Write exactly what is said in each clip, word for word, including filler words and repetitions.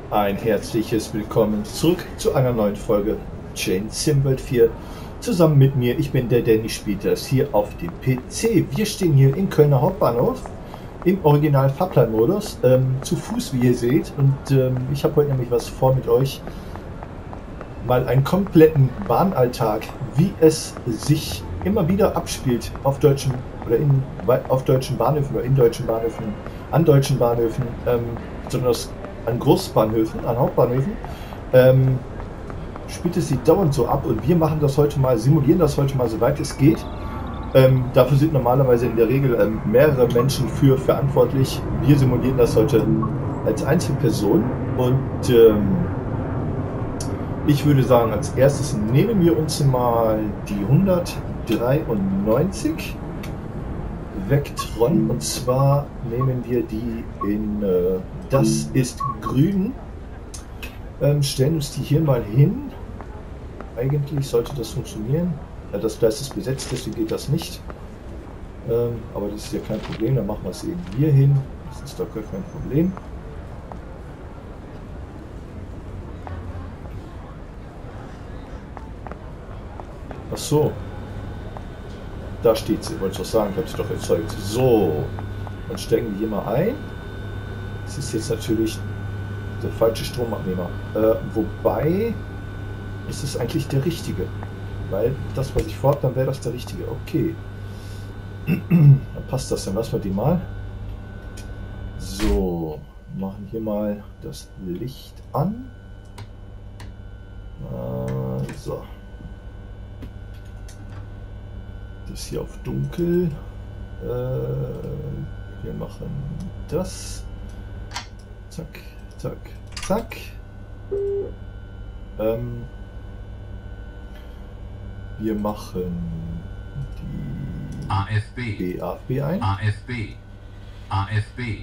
Ein herzliches Willkommen zurück zu einer neuen Folge Chain Simworld vier. Zusammen mit mir, ich bin der Danny, spielt das hier auf dem P C. Wir stehen hier im Kölner Hauptbahnhof im Original Fahrplanmodus, ähm, zu Fuß, wie ihr seht. Und ähm, ich habe heute nämlich was vor mit euch. Mal einen kompletten Bahnalltag, wie es sich immer wieder abspielt auf deutschen oder in, auf deutschen Bahnhöfen oder in deutschen Bahnhöfen, an deutschen Bahnhöfen, ähm, besonders an Großbahnhöfen, an Hauptbahnhöfen, ähm, spielt es sich dauernd so ab und wir machen das heute mal, simulieren das heute mal, soweit es geht. Ähm, dafür sind normalerweise in der Regel ähm, mehrere Menschen für verantwortlich. Wir simulieren das heute als Einzelperson und ähm, ich würde sagen, als erstes nehmen wir uns mal die hundertdreiundneunzig Vectron, und zwar nehmen wir die in äh, das ist grün, ähm, stellen uns die hier mal hin. Eigentlich sollte das funktionieren. Ja, das Gleis ist besetzt, deswegen geht das nicht, ähm, aber das ist ja kein Problem, dann machen wir es eben hier hin, das ist doch gar kein Problem. Ach so, da steht sie, wollte ich doch sagen, ich habe sie doch erzeugt. So, dann stecken wir hier mal ein. Das ist jetzt natürlich der falsche Stromabnehmer. Äh, wobei, ist es eigentlich der richtige. Weil das, was ich vorhabe, dann wäre das der richtige. Okay. Dann passt das, dann lassen wir die mal. So, machen hier mal das Licht an. Äh, so. Das hier auf dunkel. Äh, wir machen das. Zack, zack, zack. Ähm, wir machen die A F B. B A F B ein. A F B. A F B.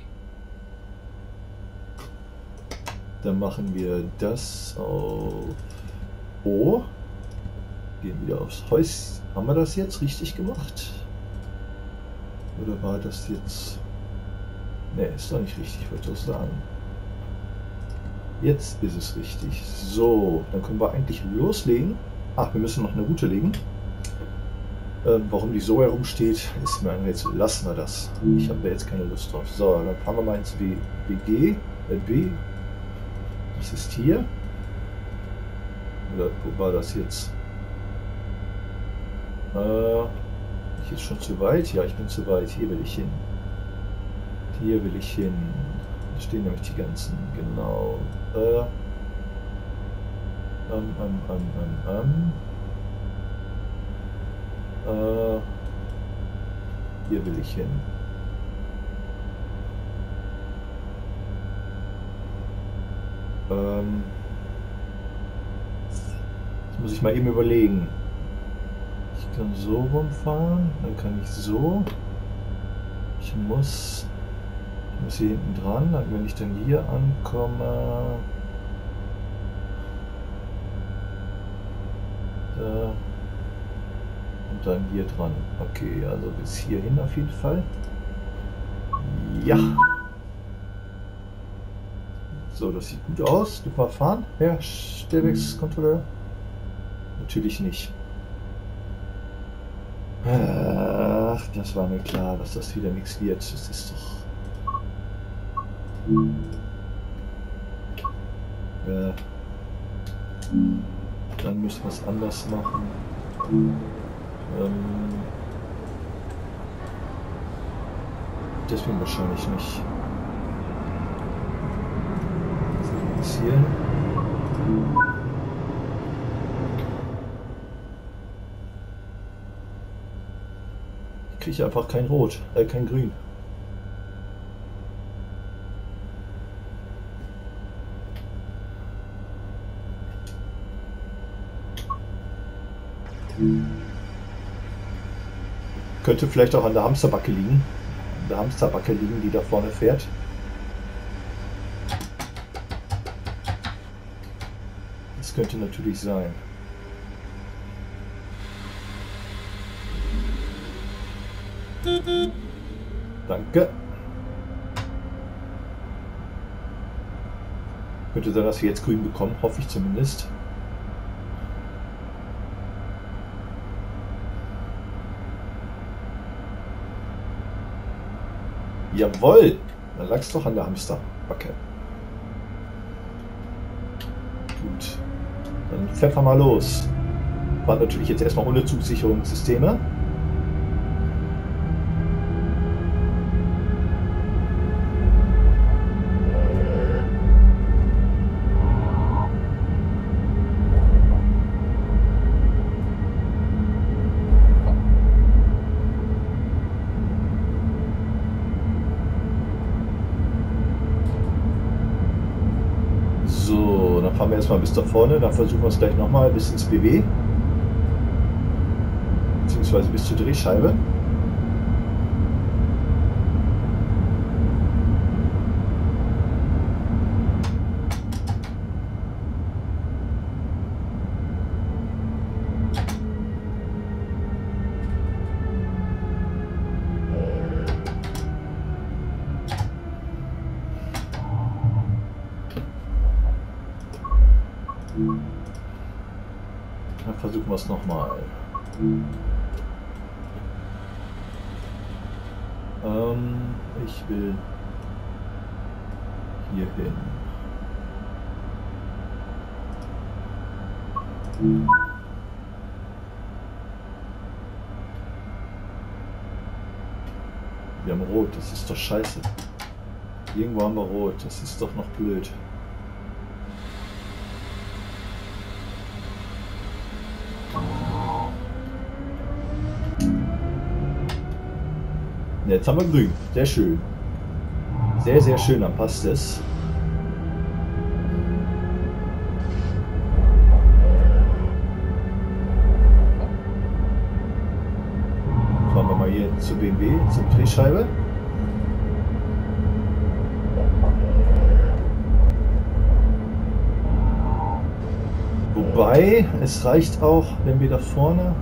Dann machen wir das auf O. Gehen wieder aufs Häuschen. Haben wir das jetzt richtig gemacht? Oder war das jetzt... Ne, ist doch nicht richtig, wollte ich sagen. Jetzt ist es richtig. So, dann können wir eigentlich loslegen. Ach, wir müssen noch eine Route legen. Ähm, warum die so herumsteht, ist mir ein Rätsel. Lassen wir das. Ich habe da jetzt keine Lust drauf. So, dann fahren wir mal ins B G. Äh, B. Das ist hier. Oder wo war das jetzt? Äh, ich jetzt schon zu weit? Ja, ich bin zu weit. Hier will ich hin. Hier will ich hin. Da stehen nämlich die ganzen, genau. Äh, ähm, ähm, ähm, ähm, ähm. Äh, hier will ich hin. Ähm, das muss ich mal eben überlegen. Ich kann so rumfahren, dann kann ich so. Ich muss, ich muss hier hinten dran, dann, wenn ich dann hier ankomme, da, und dann hier dran. Okay, also bis hierhin auf jeden Fall. Ja. So, das sieht gut aus. Du mal fahren, Herr Stellwerkskontrolleur? Natürlich nicht. Ach, das war mir klar, dass das wieder nichts wird. Das ist doch... Äh, dann müssen wir es anders machen. Ähm, deswegen wahrscheinlich nicht. Was hier? Ich kriege einfach kein Rot, äh, kein Grün. Könnte vielleicht auch an der Hamsterbacke liegen. An der Hamsterbacke liegen, die da vorne fährt. Das könnte natürlich sein. Danke. Könnte sein, dass wir jetzt grün bekommen, hoffe ich zumindest. Jawohl! Dann lag's doch an der Hamsterbacke. Gut. Dann pfeffer mal los. War natürlich jetzt erstmal ohne Zugsicherungssysteme. So, dann fahren wir erstmal bis da vorne, dann versuchen wir es gleich nochmal bis ins B W. Beziehungsweise bis zur Drehscheibe. Dann versuchen wir es nochmal. Ähm, ich will hier hin. Wir haben Rot, das ist doch scheiße. Irgendwo haben wir Rot, das ist doch noch blöd. Jetzt haben wir grün. Sehr schön. Sehr, sehr schön, dann passt es. Fahren wir mal hier zu B M W, zur Drehscheibe. Wobei, es reicht auch, wenn wir da vorne...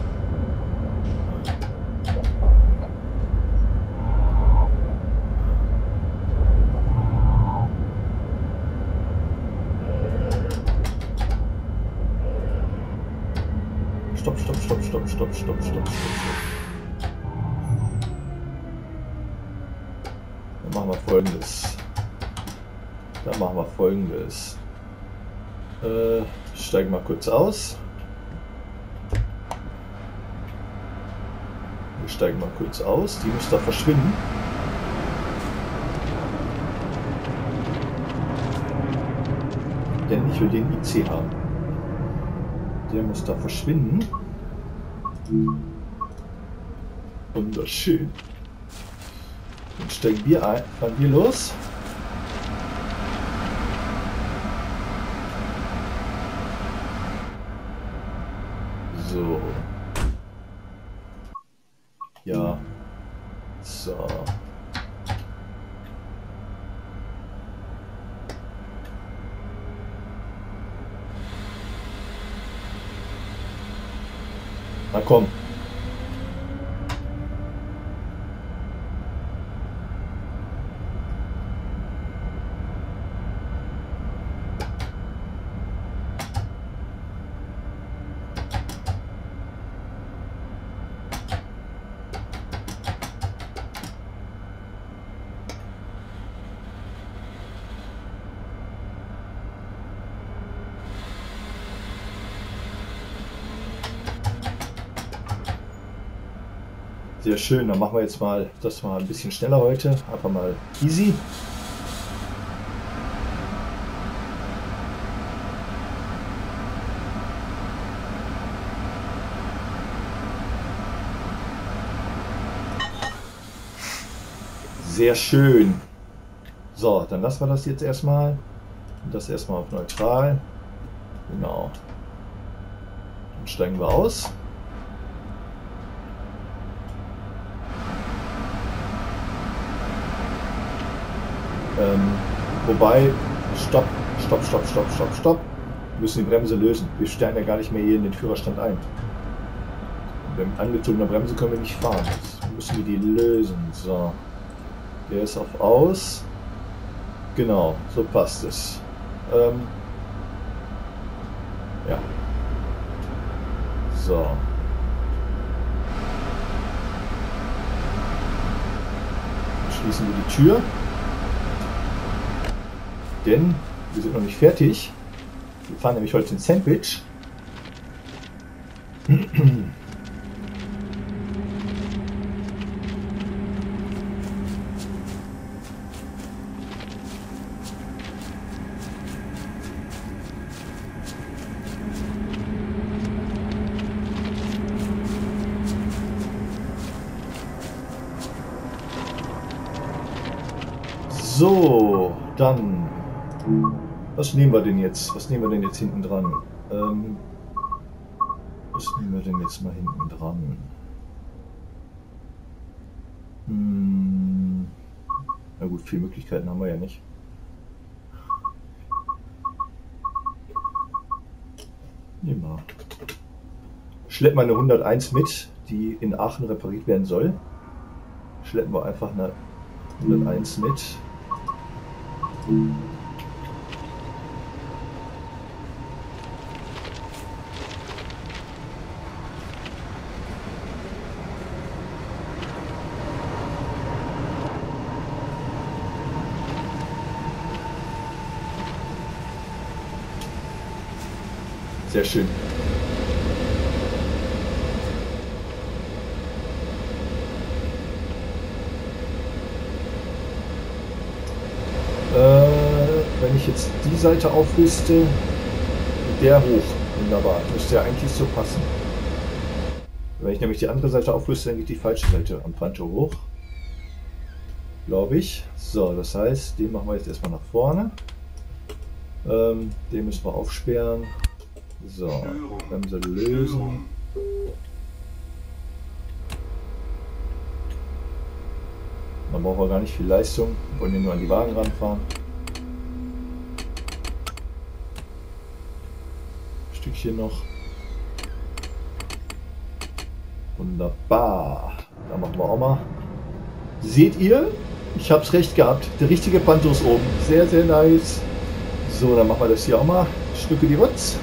Stopp, stopp, stopp, stopp, stopp, stopp, stopp, stopp. Dann machen wir Folgendes. Dann machen wir Folgendes. Äh, steigen mal kurz aus. Wir steigen mal kurz aus. Die muss da verschwinden. Denn ich will den I C haben. Der muss da verschwinden. Wunderschön. Dann steigen wir ein, fahren wir los. So. Ja. So. Na komm. Sehr schön, dann machen wir jetzt mal das mal ein bisschen schneller heute. Einfach mal easy. Sehr schön. So, dann lassen wir das jetzt erstmal. Und das erstmal auf neutral. Genau. Dann steigen wir aus. Ähm, wobei, stopp, stopp, stopp, stopp, stopp, stopp. Wir müssen die Bremse lösen. Wir steigen ja gar nicht mehr hier in den Führerstand ein. Mit angezogener Bremse können wir nicht fahren. Jetzt müssen wir die lösen. So. Der ist auf aus. Genau, so passt es. Ähm, ja. So. Schließen wir die Tür. Denn wir sind noch nicht fertig. Wir fahren nämlich heute in Sandwich. So, dann, was nehmen wir denn jetzt? Was nehmen wir denn jetzt hinten dran? Ähm, was nehmen wir denn jetzt mal hinten dran? Hm, na gut, viele Möglichkeiten haben wir ja nicht. Nehmen wir. Schleppen wir eine hunderteins mit, die in Aachen repariert werden soll. Schleppen wir einfach eine hunderteins mit. Sehr schön. Wenn ich jetzt die Seite aufrüste, mit der hoch. Wunderbar. Das müsste ja eigentlich so passen. Wenn ich nämlich die andere Seite aufrüste, dann geht die falsche Seite am Pancho hoch. Glaube ich. So, das heißt, den machen wir jetzt erstmal nach vorne. Ähm, den müssen wir aufsperren. So, Bremse lösen. Dann brauchen wir gar nicht viel Leistung. Wir wollen hier nur an die Wagen ranfahren. Stückchen noch. Wunderbar. Da machen wir auch mal. Seht ihr? Ich habe es recht gehabt. Der richtige Panto ist oben. Sehr, sehr nice. So, dann machen wir das hier auch mal. Stücke die Rutz.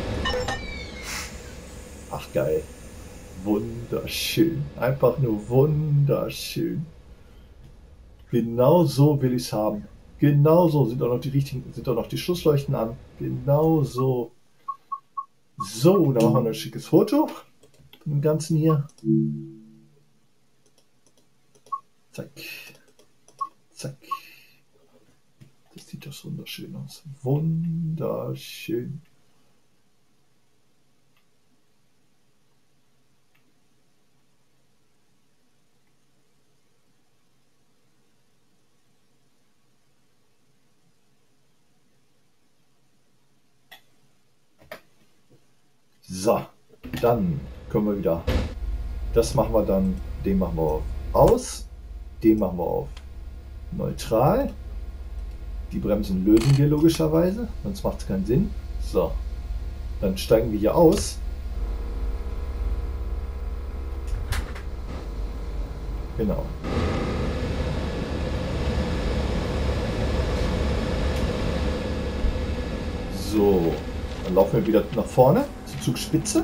Ach geil. Wunderschön. Einfach nur wunderschön. Genau so will ich es haben. Genau so sind auch noch die richtigen, sind auch noch die Schussleuchten an. Genau so. So, da machen wir ein schickes Foto von dem Ganzen hier. Zack. Zack. Das sieht doch wunderschön aus. Wunderschön. So, dann können wir wieder, das machen wir dann, den machen wir auf aus, den machen wir auf neutral, die Bremsen lösen wir logischerweise, sonst macht es keinen Sinn. So, dann steigen wir hier aus. Genau. So, dann laufen wir wieder nach vorne. Zugspitze.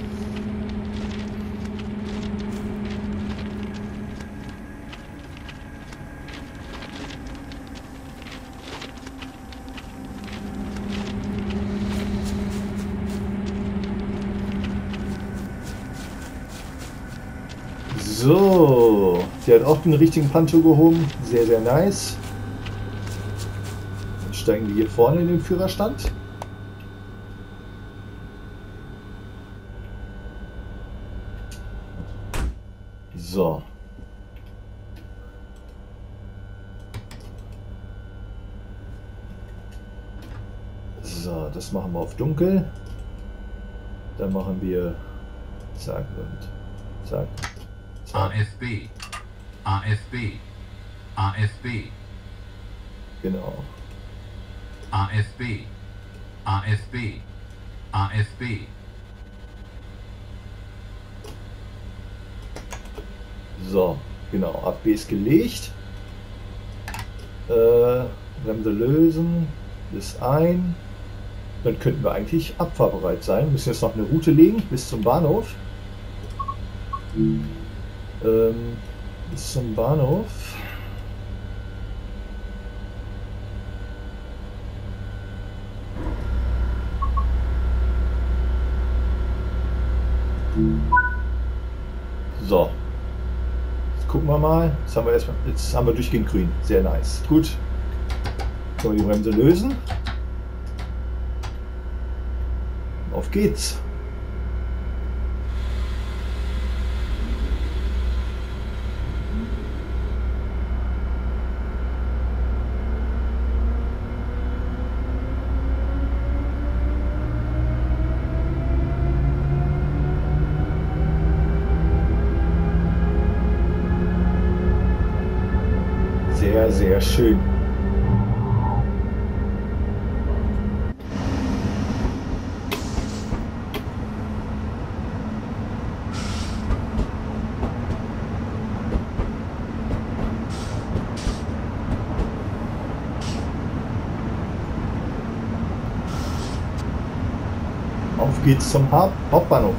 So, der hat auch den richtigen Panto gehoben. Sehr, sehr nice. Dann steigen wir hier vorne in den Führerstand. So. So, das machen wir auf dunkel. Dann machen wir zack und zack. A F B, A F B, A F B. Genau. A F B, A F B, A F B. So, genau. A F B ist gelegt. Äh, Bremse lösen. Das ein. Dann könnten wir eigentlich abfahrbereit sein. Wir müssen jetzt noch eine Route legen bis zum Bahnhof. Ähm, bis zum Bahnhof. So. Jetzt gucken wir mal. Jetzt haben wir erstmal, jetzt haben wir durchgehend grün. Sehr nice. Gut. Können wir die Bremse lösen. Auf geht's. Sehr, sehr schön. Auf geht's zum Haupt Hauptbahnhof.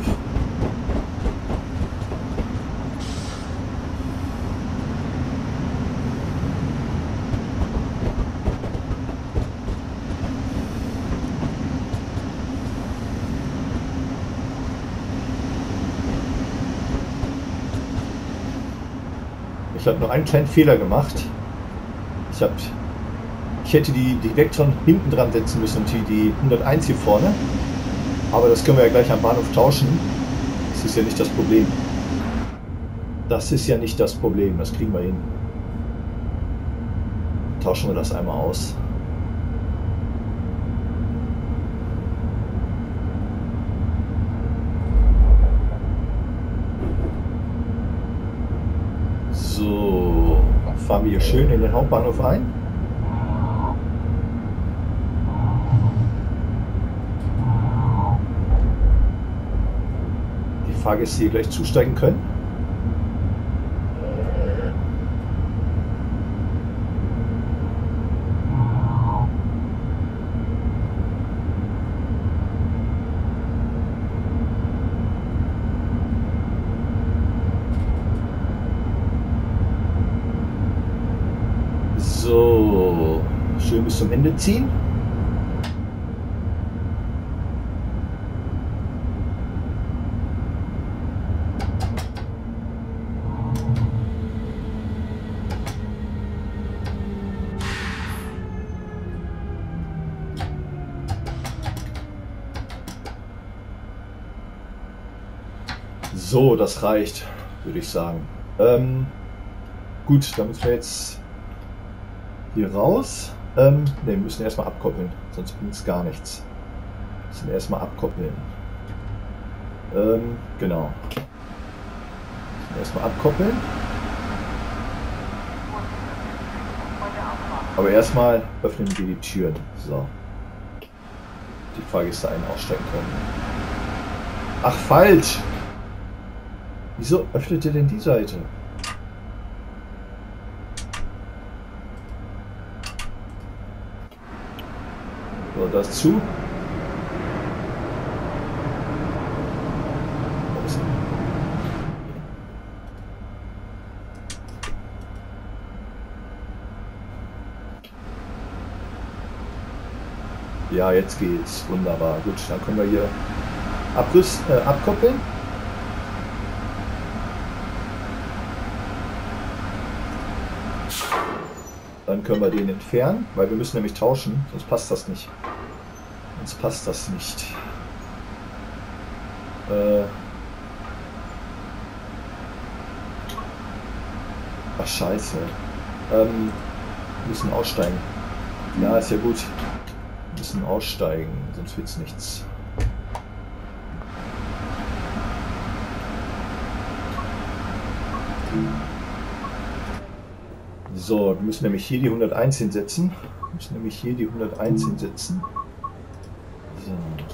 Ich habe nur einen kleinen Fehler gemacht. Ich, hab, ich hätte die, die Vectron hinten dran setzen müssen und die, die hunderteins hier vorne. Aber das können wir ja gleich am Bahnhof tauschen. Das ist ja nicht das Problem. Das ist ja nicht das Problem. Das kriegen wir hin. Tauschen wir das einmal aus. So, fahren wir hier schön in den Hauptbahnhof ein. Die Fahrgäste hier gleich zusteigen können. So, schön bis zum Ende ziehen. So, das reicht, würde ich sagen. Ähm, gut, dann müssen wir jetzt hier raus. Ähm, ne, wir müssen erstmal abkoppeln, sonst bringt es gar nichts. Wir müssen erstmal abkoppeln. Ähm, genau. Erstmal abkoppeln. Aber erstmal öffnen wir die Türen. So. Die Fahrgäste ein- aussteigen können. Ach, falsch! Wieso öffnet ihr denn die Seite? So, das zu. Ja, jetzt geht's. Wunderbar. Gut, dann können wir hier abrüsten, äh, abkoppeln. Dann können wir den entfernen, weil wir müssen nämlich tauschen, sonst passt das nicht. Sonst passt das nicht. Äh Ach, scheiße. Ähm, müssen aussteigen. Ja, ist ja gut. Müssen aussteigen, sonst wird's nichts. So, wir müssen nämlich hier die hunderteins hinsetzen. Wir müssen nämlich hier die hunderteins hinsetzen. So.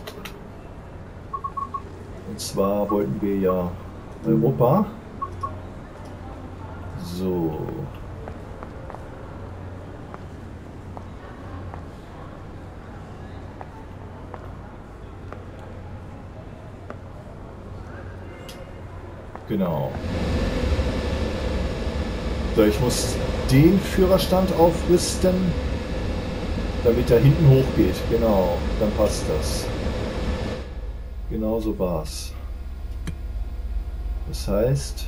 Und zwar wollten wir ja Europa. So. Genau. So, ich muss den Führerstand aufrüsten, damit er hinten hochgeht. Genau, dann passt das. Genau so war's. Das heißt...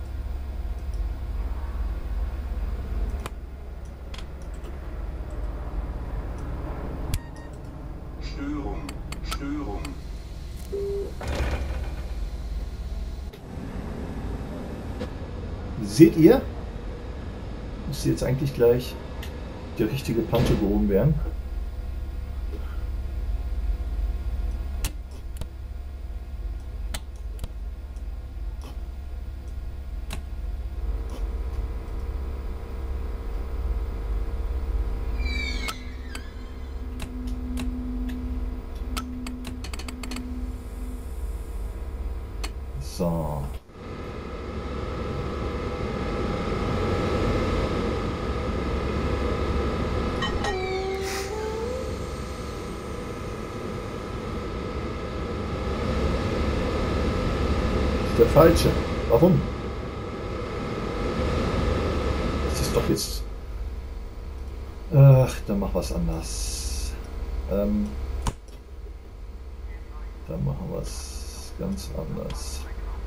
Störung, Störung. Seht ihr? Müsste jetzt eigentlich gleich die richtige Plante gehoben werden. So. Der falsche. Warum? Das ist doch jetzt... Ach, dann mach was anders. Ähm, dann machen wir es ganz anders.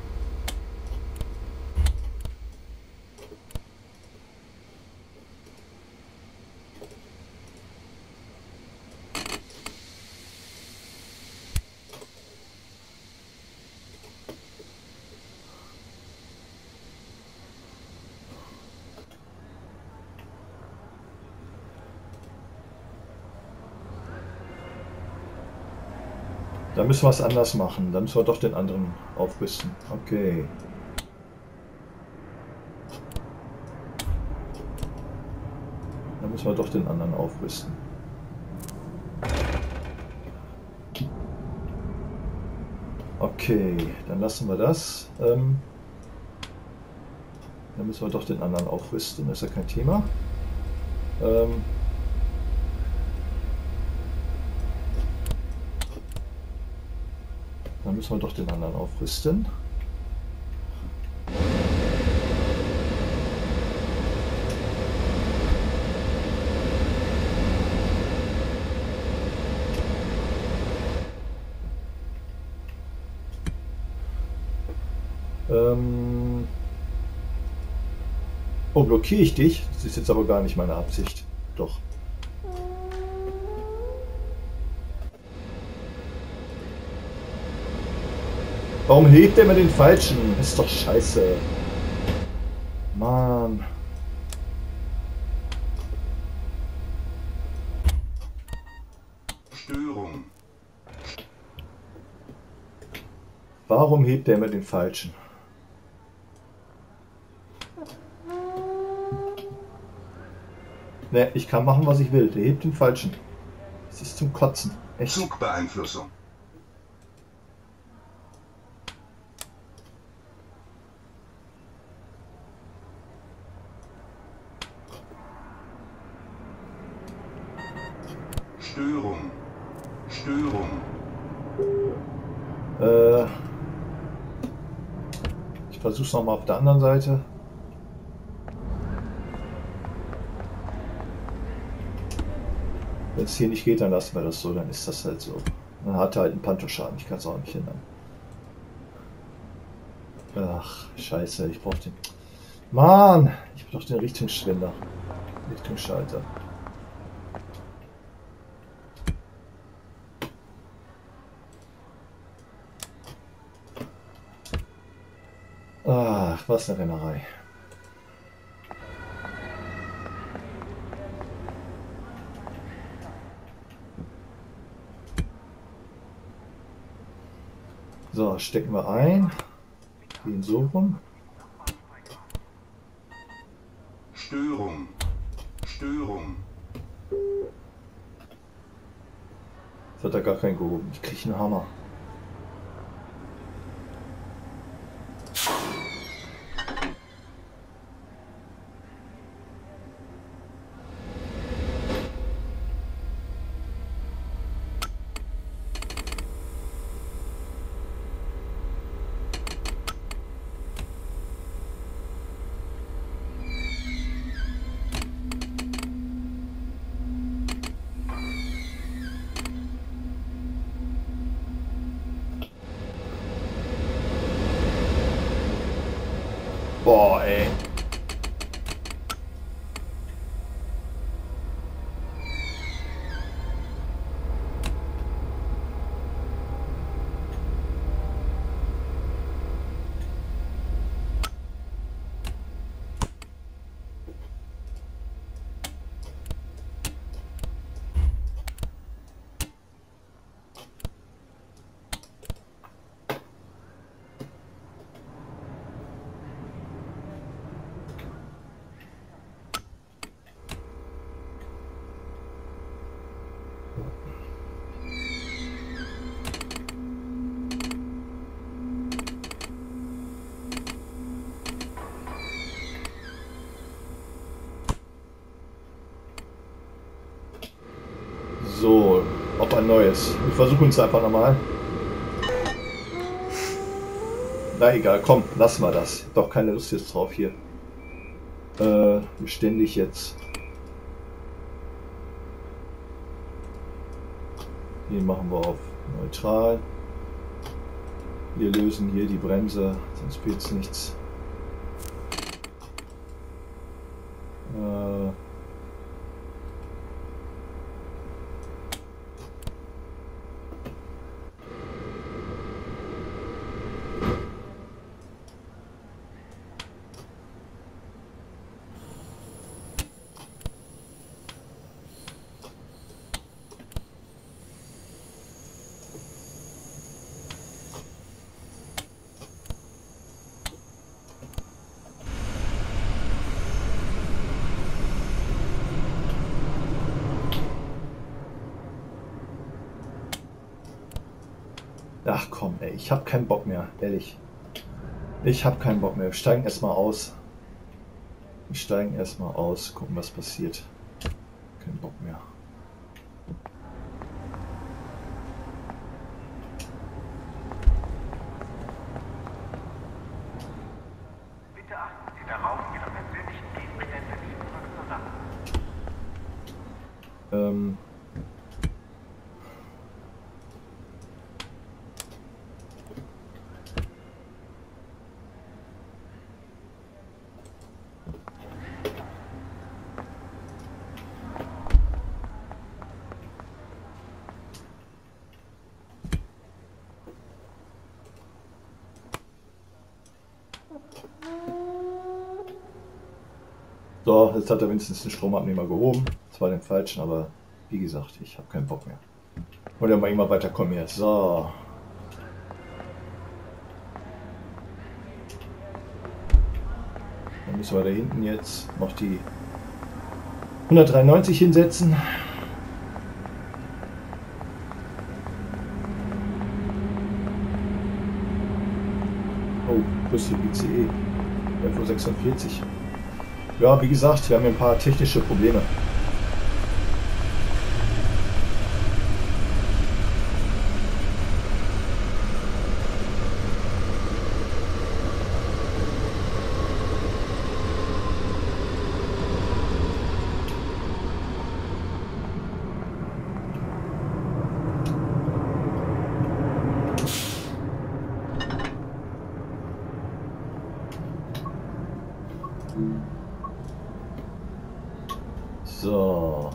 Da müssen wir es anders machen. Dann müssen wir doch den anderen aufrüsten. Okay. Dann müssen wir doch den anderen aufrüsten. Okay, dann lassen wir das. Ähm, dann müssen wir doch den anderen aufrüsten. Das ist ja kein Thema. Ähm, Dann müssen wir doch den anderen aufrüsten. Ähm oh, blockiere ich dich? Das ist jetzt aber gar nicht meine Absicht. Doch. Warum hebt er mir den falschen? Ist doch scheiße. Mann. Störung. Warum hebt er mir den falschen? Ne, ich kann machen, was ich will. Der hebt den falschen. Das ist zum Kotzen. Echt. Zugbeeinflussung. Störung. Störung. Äh, ich versuche es nochmal auf der anderen Seite. Wenn es hier nicht geht, dann lassen wir das so, dann ist das halt so. Dann hat er halt einen Pantoschaden, ich kann es auch nicht hindern. Ach, scheiße, ich brauche den... Mann, ich brauche den Richtungsschwender. Richtungsschalter. Ach, was eine Rennerei. So, stecken wir ein. Gehen so rum. Störung. Störung. Das hat er gar keinen gehoben. Ich kriege einen Hammer. Auf ein neues. Wir versuchen es einfach nochmal. Na egal, komm, lassen wir das. Doch keine Lust jetzt drauf hier. Äh, beständig jetzt. Hier machen wir auf neutral. Wir lösen hier die Bremse, sonst wird es nichts. Äh Ach komm, ey, ich habe keinen Bock mehr, ehrlich. Ich habe keinen Bock mehr. Wir steigen erstmal aus. Wir steigen erstmal aus, gucken, was passiert. Kein Bock mehr. Bitte achten Sie darauf, Ihre persönlichen Gegenstände nicht zurückzulassen. Ähm. So, jetzt hat er wenigstens den Stromabnehmer gehoben. Zwar den falschen, aber wie gesagt, ich habe keinen Bock mehr. Und dann mal immer weiterkommen hier. So. Dann müssen wir da hinten jetzt noch die hundertdreiundneunzig hinsetzen. Oh, Brüssel I C E. elf Uhr sechsundvierzig. Ja, wie gesagt, wir haben hier ein paar technische Probleme. So.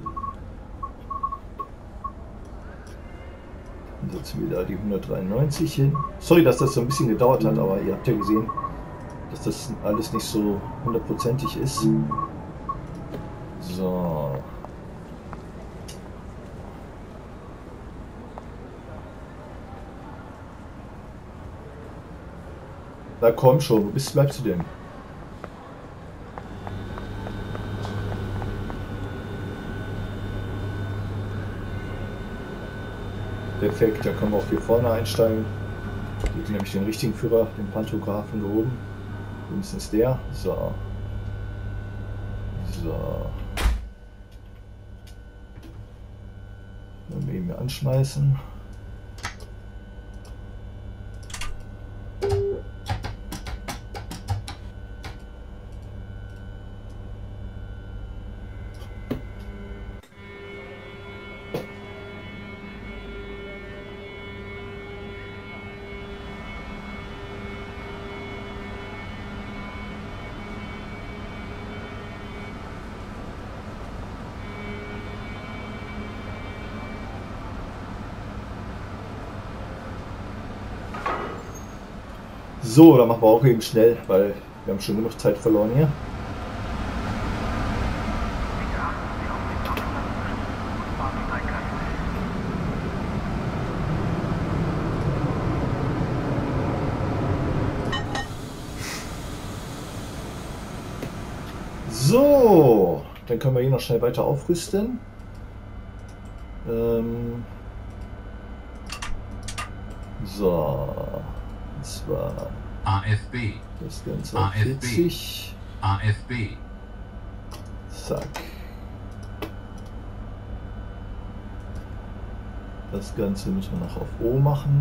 Dann setzen wir da die hundertdreiundneunzig hin. Sorry, dass das so ein bisschen gedauert hat, aber ihr habt ja gesehen, dass das alles nicht so hundertprozentig ist. So. Da komm schon, wo bist, bleibst du denn? Perfekt, da können wir auch hier vorne einsteigen. Hier ist nämlich den richtigen Führer, den Pantographen gehoben. Mindestens der. So. So. Dann eben hier anschmeißen. So, dann machen wir auch eben schnell, weil wir haben schon genug Zeit verloren hier. So, dann können wir hier noch schnell weiter aufrüsten. Ähm so, das war A F B. das Ganze auf vierzig. A F B. Zack. Das Ganze müssen wir noch auf O machen.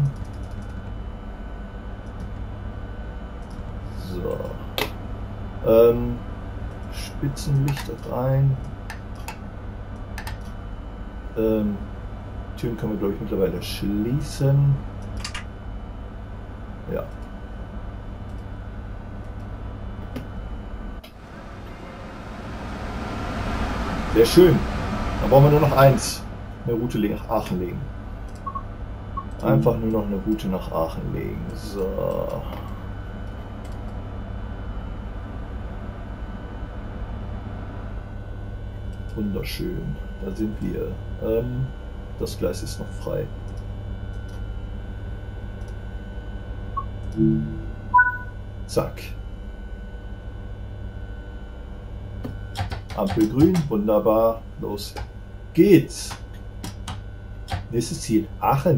So. Ähm, Spitzenlicht rein. Ähm, Türen können wir, glaube ich, mittlerweile schließen. Ja. Sehr schön. Dann brauchen wir nur noch eins. Eine Route nach Aachen legen. Einfach nur noch eine Route nach Aachen legen. So. Wunderschön. Da sind wir. Ähm, das Gleis ist noch frei. Zack. Ampel grün, wunderbar. Los geht's. Nächstes Ziel, Aachen.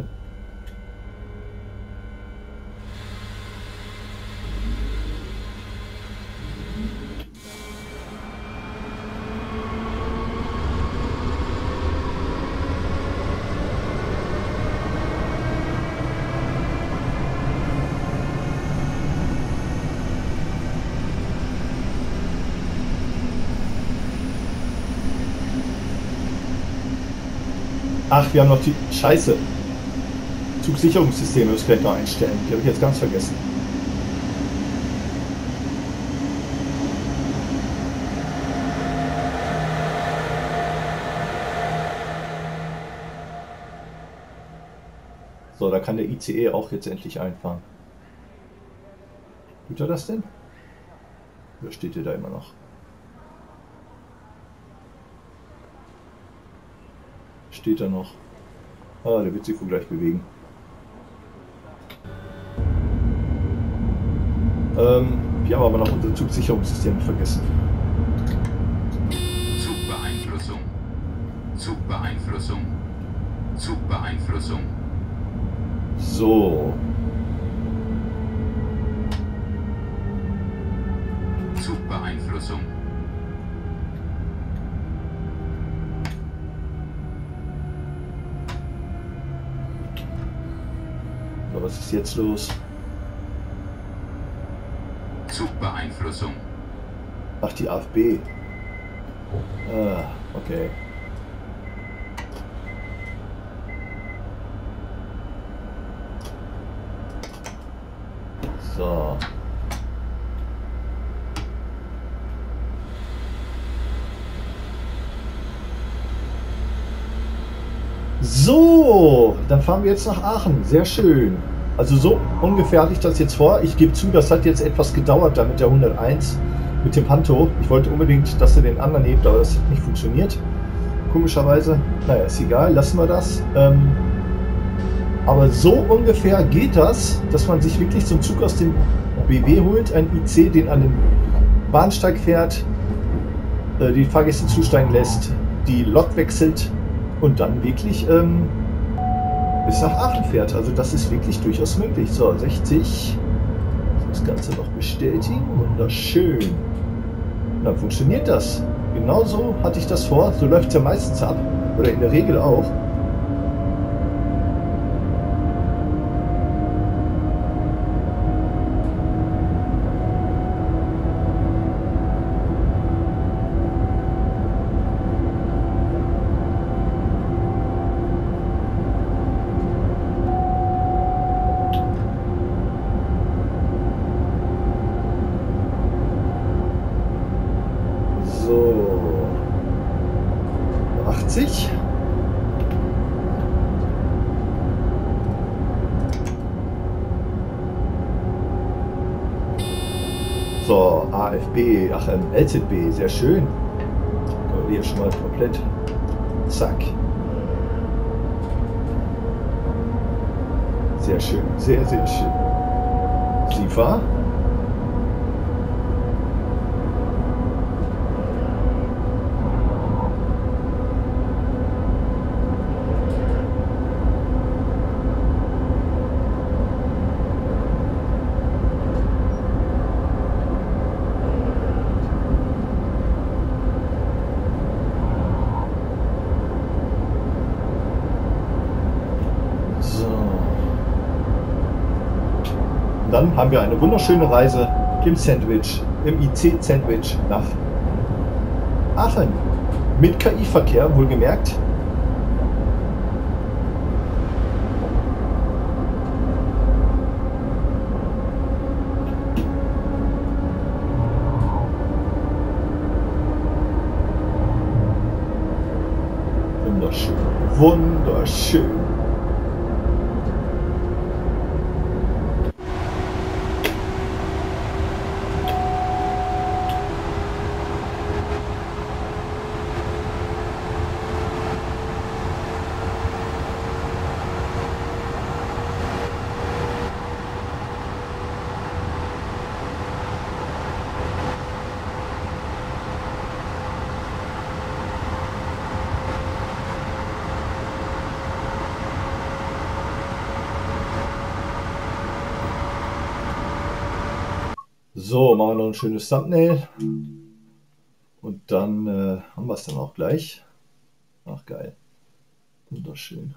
Ach, wir haben noch die Scheiße. Zugsicherungssysteme müssen wir noch einstellen. Die habe ich jetzt ganz vergessen. So, da kann der I C E auch jetzt endlich einfahren. Tut er das denn? Oder steht er da immer noch? Steht er noch? Ah, der wird sich wohl gleich bewegen. Ähm, wir haben aber noch unser Zugsicherungssystem vergessen. Zugbeeinflussung. Zugbeeinflussung. Zugbeeinflussung. So. Zugbeeinflussung. So, was ist jetzt los? Zugbeeinflussung. Ach, die A F B. Ah, okay. So. So, dann fahren wir jetzt nach Aachen. Sehr schön. Also so ungefähr hatte ich das jetzt vor. Ich gebe zu, das hat jetzt etwas gedauert da mit der hunderteins, mit dem Panto. Ich wollte unbedingt, dass er den anderen hebt, aber das hat nicht funktioniert. Komischerweise. Naja, ist egal, lassen wir das. Ähm, aber so ungefähr geht das, dass man sich wirklich so einen Zug aus dem B W holt, ein I C, den an den Bahnsteig fährt, äh, die Fahrgäste zusteigen lässt, die Lok wechselt und dann wirklich ähm, bis nach Aachen fährt. Also das ist wirklich durchaus möglich. So, sechzig. Das Ganze noch bestätigen. Wunderschön. Und dann funktioniert das. Genauso hatte ich das vor. So läuft es ja meistens ab. Oder in der Regel auch. achtzig. So, A F B, ach, ähm, L Z B, sehr schön. Können wir hier schon mal komplett. Zack. Sehr schön, sehr, sehr schön. Sie fahren. dann haben wir eine wunderschöne Reise im Sandwich, im I C-Sandwich nach Aachen. Mit K I-Verkehr, wohlgemerkt. Wunderschön, wunderschön. So, machen wir noch ein schönes Thumbnail. Und dann äh, haben wir es dann auch gleich. Ach geil. Wunderschön.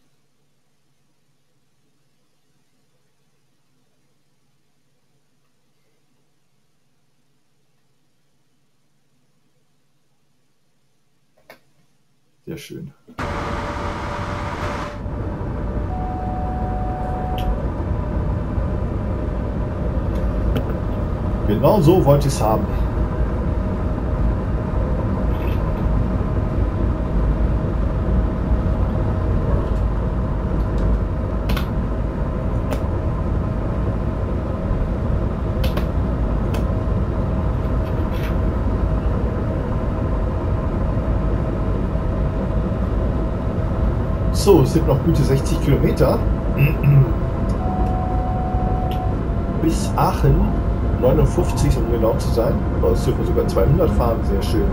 Sehr schön. Genau so wollte ich es haben. So, es sind noch gute sechzig Kilometer bis Aachen. neunundfünfzig, um genau zu sein. Aber es dürfen sogar zweihundert fahren, sehr schön.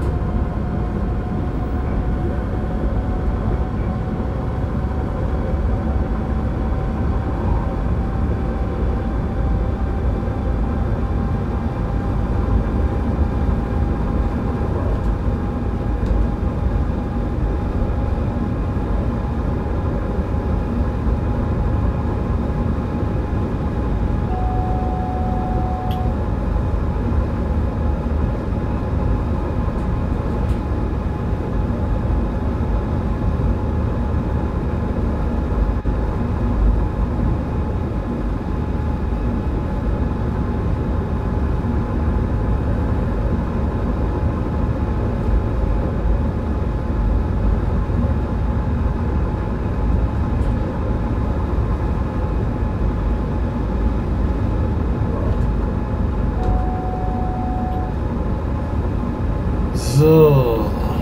So.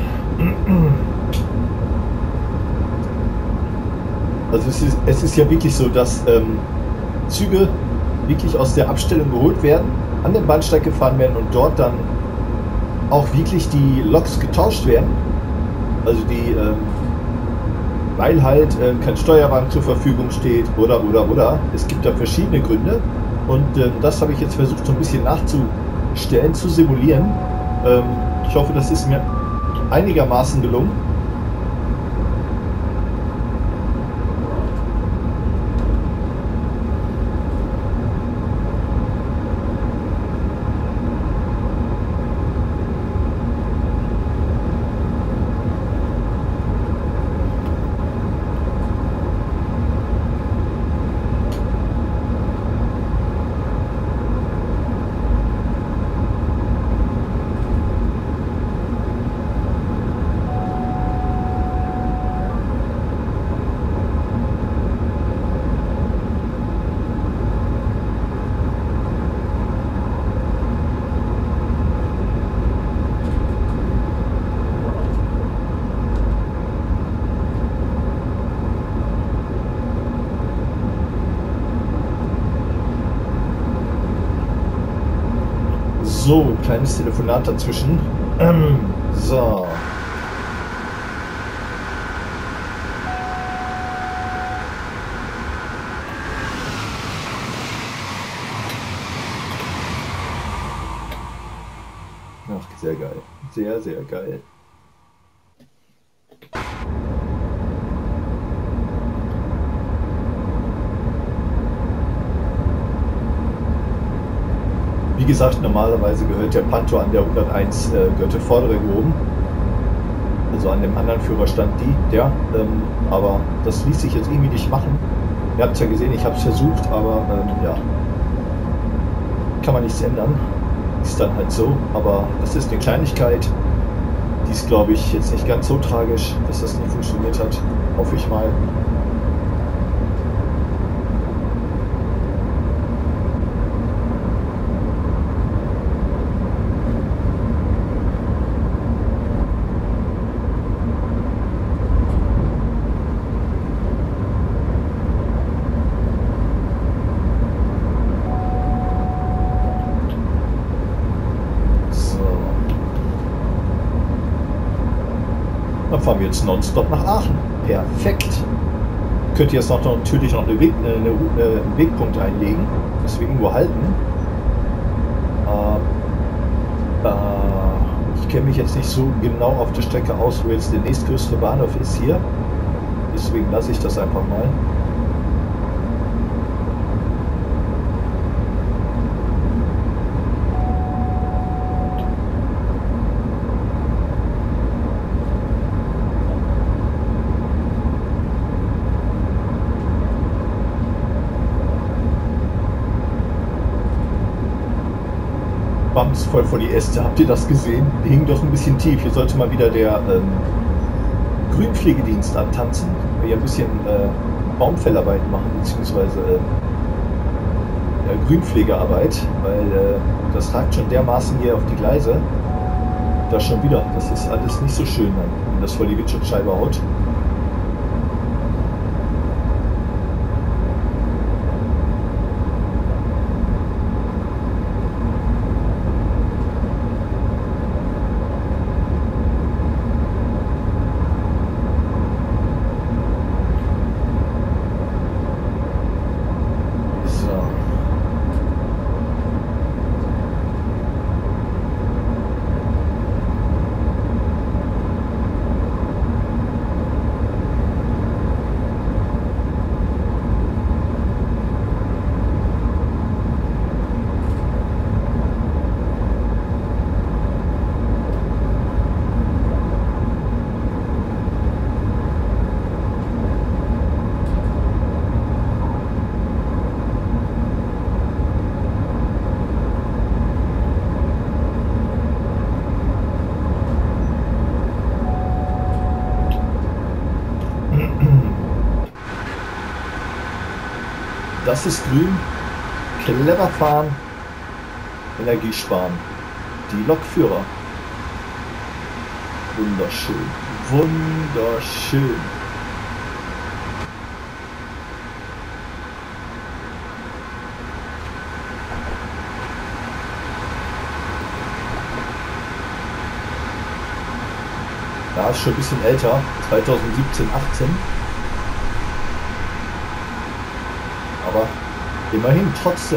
Also es ist, es ist ja wirklich so, dass ähm, Züge wirklich aus der Abstellung geholt werden, an den Bahnsteig gefahren werden und dort dann auch wirklich die Loks getauscht werden. Also die, ähm, weil halt äh, kein Steuerwagen zur Verfügung steht oder oder oder. Es gibt da verschiedene Gründe und ähm, das habe ich jetzt versucht so ein bisschen nachzustellen, zu simulieren. Ähm, ich hoffe, das ist mir einigermaßen gelungen. So, kleines Telefonat dazwischen. Ähm, so. Ach, sehr geil. Sehr, sehr geil. Wie gesagt, normalerweise gehört der Panto an der hunderteins, äh, gehört der vordere gehoben. Also an dem anderen Führer stand die, der. Ähm, aber das ließ sich jetzt irgendwie nicht machen. Ihr habt es ja gesehen, ich habe es versucht, aber ähm, ja. Kann man nichts ändern. Ist dann halt so. Aber das ist eine Kleinigkeit. Die ist, glaube ich, jetzt nicht ganz so tragisch, dass das nicht funktioniert hat. Hoffe ich mal. Dann fahren wir jetzt nonstop nach Aachen. Perfekt. Könnt ihr jetzt noch natürlich noch eine Weg, eine, eine, einen Wegpunkt einlegen, dass wir irgendwo halten. Äh, äh, ich kenne mich jetzt nicht so genau auf der Strecke aus, wo jetzt der nächstgrößere Bahnhof ist hier. Deswegen lasse ich das einfach mal. Bams voll vor die Äste. Habt ihr das gesehen? Die hingen doch ein bisschen tief. Hier sollte mal wieder der ähm, Grünpflegedienst antanzen. Hier ein bisschen äh, Baumfellarbeit machen, beziehungsweise äh, ja, Grünpflegearbeit, weil äh, das ragt schon dermaßen hier auf die Gleise. Da schon wieder. Das ist alles nicht so schön, wenn das vor die Windschutzscheibe haut. Das ist grün, clever fahren, Energie sparen. Die Lokführer. Wunderschön, wunderschön. Da ist schon ein bisschen älter, zweitausendsiebzehn, achtzehn. Aber immerhin trotzdem.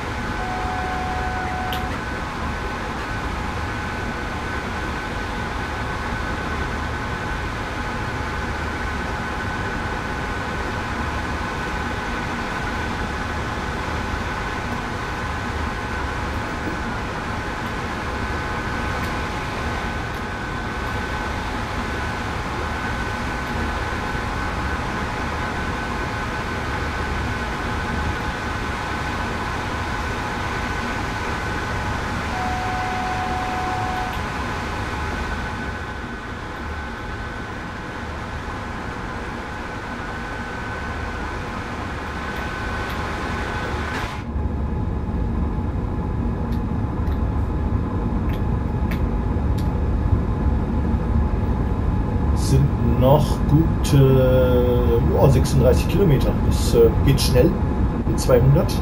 Noch gut äh, oh, sechsunddreißig Kilometer. Das äh, geht schnell mit zweihundert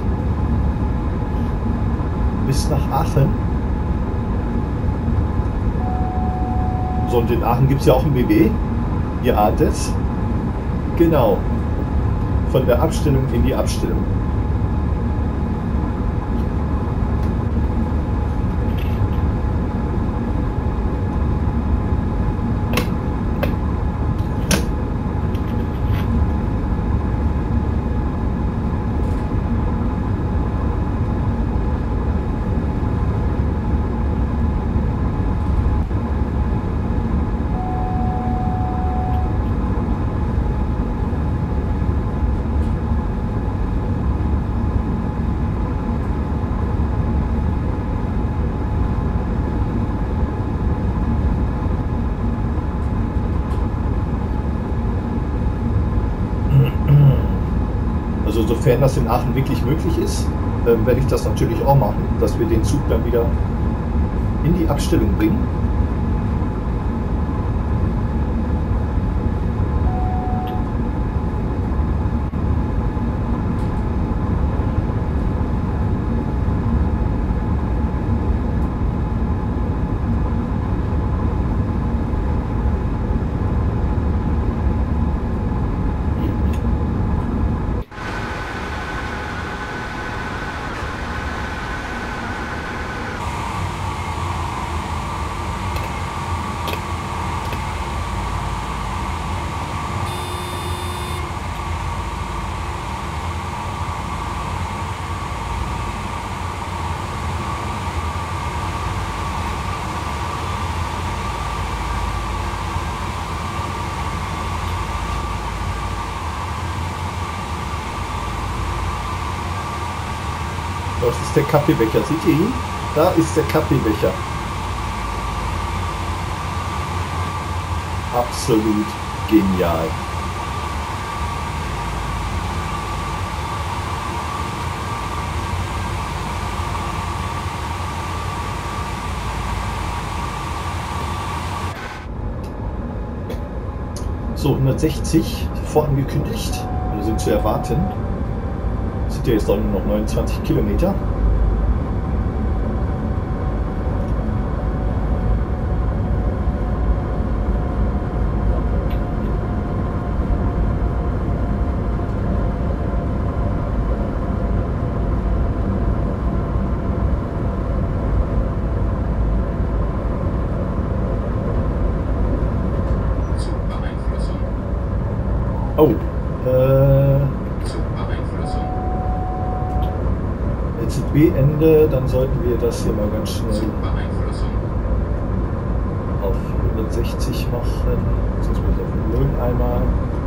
bis nach Aachen. So, und in Aachen gibt es ja auch ein B W. Ihr ahnt es. Genau. Von der Abstellung in die Abstellung. Also sofern das in Aachen wirklich möglich ist, ähm, werde ich das natürlich auch machen, dass wir den Zug dann wieder in die Abstellung bringen. Das ist der Kaffeebecher. Seht ihr ihn? Da ist der Kaffeebecher. Absolut genial. So, hundertsechzig vorangekündigt. Wir sind zu erwarten. Sind ja jetzt auch nur noch neunundzwanzig Kilometer. Zugbeeinflussung. Oh, äh, Zugbeeinflussung. L Z B-Ende, dann sollten wir das hier mal ganz schnell Zugbeeinflussung. auf hundertsechzig machen, beziehungsweise auf null einmal.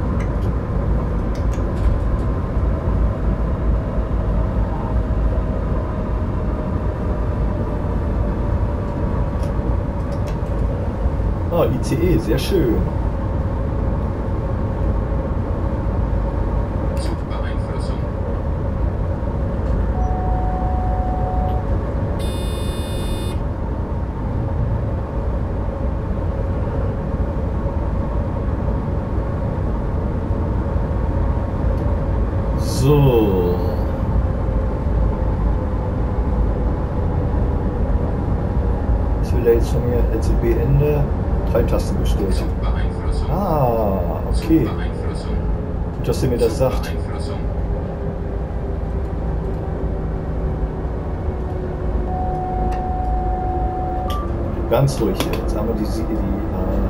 Oh, I C E, sehr schön. Zugbeeinflussung. So. Was will er jetzt von mir? L Z B-Ende. Drei Tasten bestellt. Zugbeeinflussung. Ah, okay. Zugbeeinflussung. Gut, dass ihr mir das sagt. Zugbeeinflussung. Ganz ruhig hier. Jetzt haben wir die, die, die äh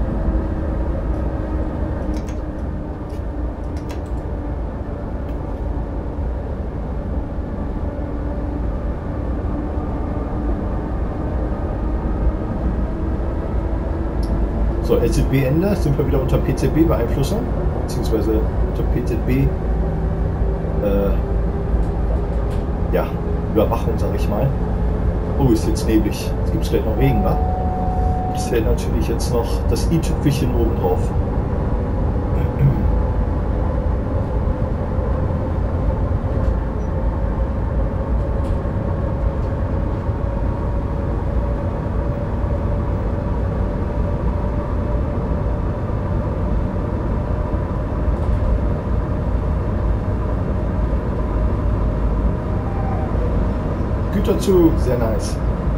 So, L Z B-Ende, sind wir wieder unter P Z B-Beeinflussung, beziehungsweise unter P Z B äh, ja, Überwachung, sag ich mal. Oh, ist jetzt neblig. Jetzt gibt es gleich noch Regen, wa? Das fällt natürlich jetzt noch das i-Tüpfelchen oben drauf. Güterzug, sehr nice.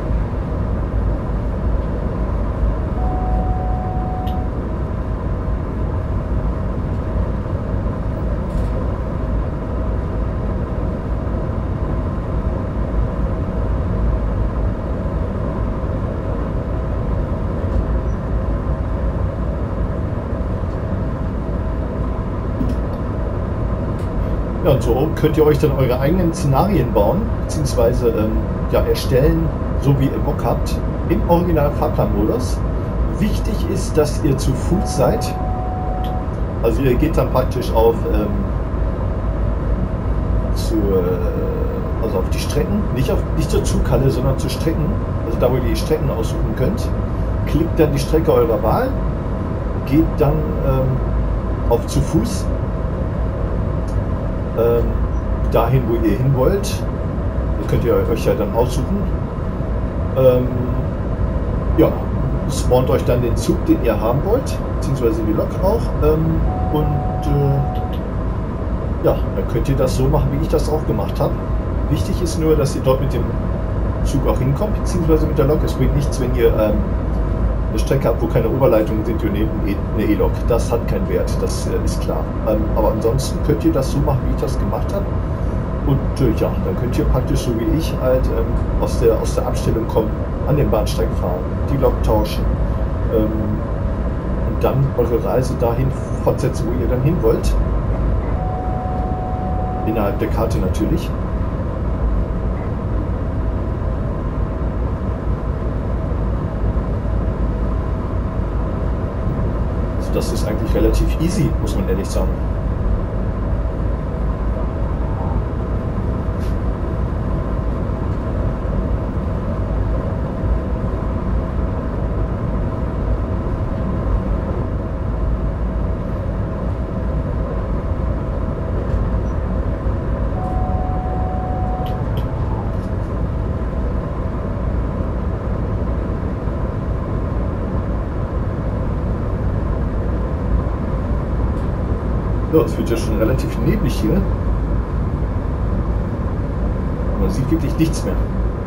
Ja, und so könnt ihr euch dann eure eigenen Szenarien bauen, beziehungsweise ähm, ja, erstellen, so wie ihr Bock habt, im originalen Fahrplanmodus. Wichtig ist, dass ihr zu Fuß seid. Also ihr geht dann praktisch auf, ähm, zu, äh, also auf die Strecken, nicht, auf, nicht zur Zughalle, sondern zu Strecken, also da, wo ihr die Strecken aussuchen könnt. Klickt dann die Strecke eurer Wahl, geht dann ähm, auf zu Fuß. ähm, dahin, wo ihr hin wollt. Das könnt ihr euch ja dann aussuchen. Ähm, ja, spawnt euch dann den Zug, den ihr haben wollt, beziehungsweise die Lok auch. Ähm, und äh, ja, dann könnt ihr das so machen, wie ich das auch gemacht habe. Wichtig ist nur, dass ihr dort mit dem Zug auch hinkommt, beziehungsweise mit der Lok. Es bringt nichts, wenn ihr ähm, eine Strecke habt, wo keine Oberleitungen sind und eine E-Lok. Das hat keinen Wert, das äh, ist klar. Ähm, aber ansonsten könnt ihr das so machen, wie ich das gemacht habe. Und äh, ja, dann könnt ihr praktisch so wie ich halt ähm, aus, der, aus der Abstellung kommen, an den Bahnsteig fahren, die Lok tauschen ähm, und dann eure Reise dahin fortsetzen, wo ihr dann hin wollt. Innerhalb der Karte natürlich. Also das ist eigentlich relativ easy, muss man ehrlich sagen. So, es wird ja schon relativ neblig hier. Man sieht wirklich nichts mehr.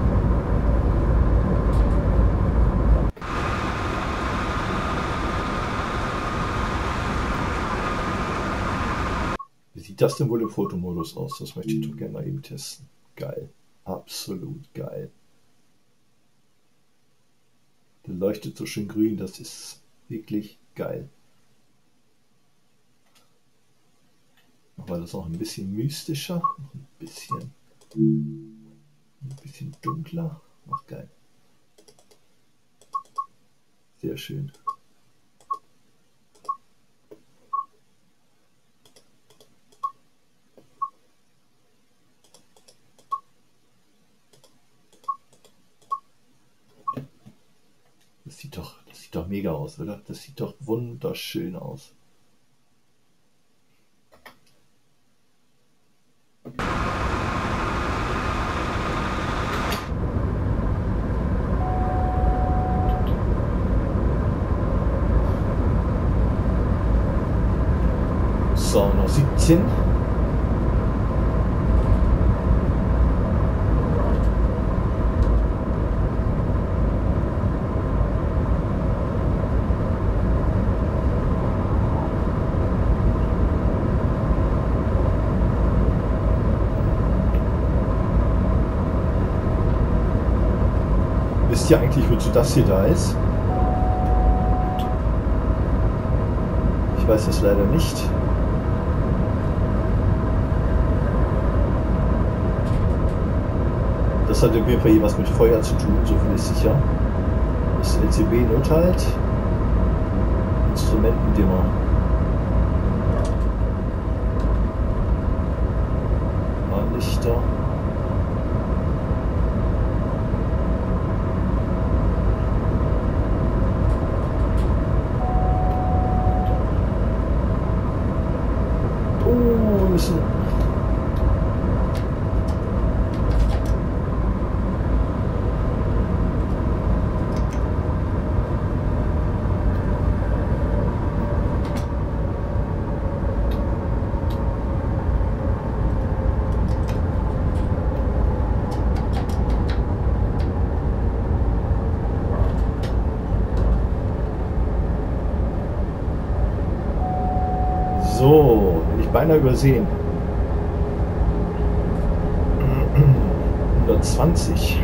Wie sieht das denn wohl im Fotomodus aus? Das möchte ich doch gerne mal eben testen. Geil. Absolut geil. Der leuchtet so schön grün, das ist wirklich geil. Aber das ist auch ein bisschen mystischer, ein bisschen, ein bisschen dunkler. Ach geil. Sehr schön. Das sieht doch, das sieht doch mega aus, oder? Das sieht doch wunderschön aus. So, noch siebzehn. Wisst ihr eigentlich, wozu das hier da ist? Ich weiß es leider nicht. Das hat auf jeden Fall hier was mit Feuer zu tun, so viel ist sicher. Das L C B-Nothalt. Instrumentendimmer. Warnlichter. Oh, wir müssen. So, bin ich beinahe übersehen. hundertzwanzig.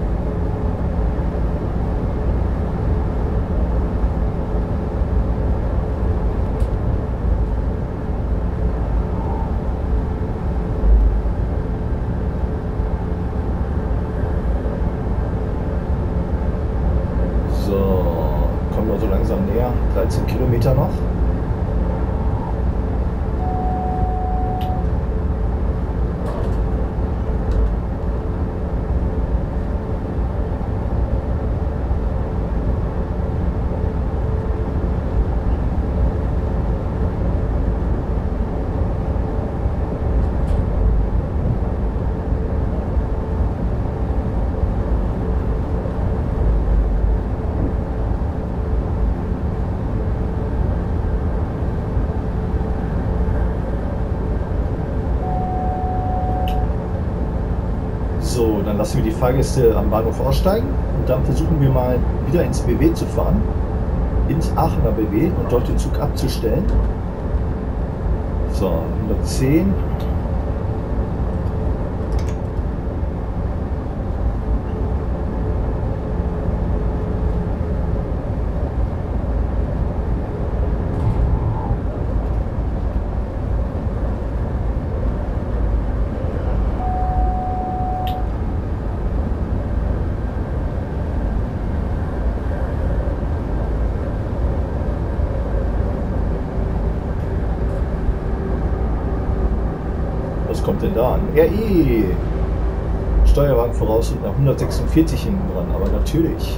So, kommen wir so langsam näher. dreizehn Kilometer noch. So, dann lassen wir die Fahrgäste am Bahnhof aussteigen und dann versuchen wir mal wieder ins B W zu fahren, ins Aachener B W und dort den Zug abzustellen. So, hundertzehn. Was kommt denn da an? R E! Steuerwagen voraus und nach hundertsechsundvierzig hinten dran, aber natürlich.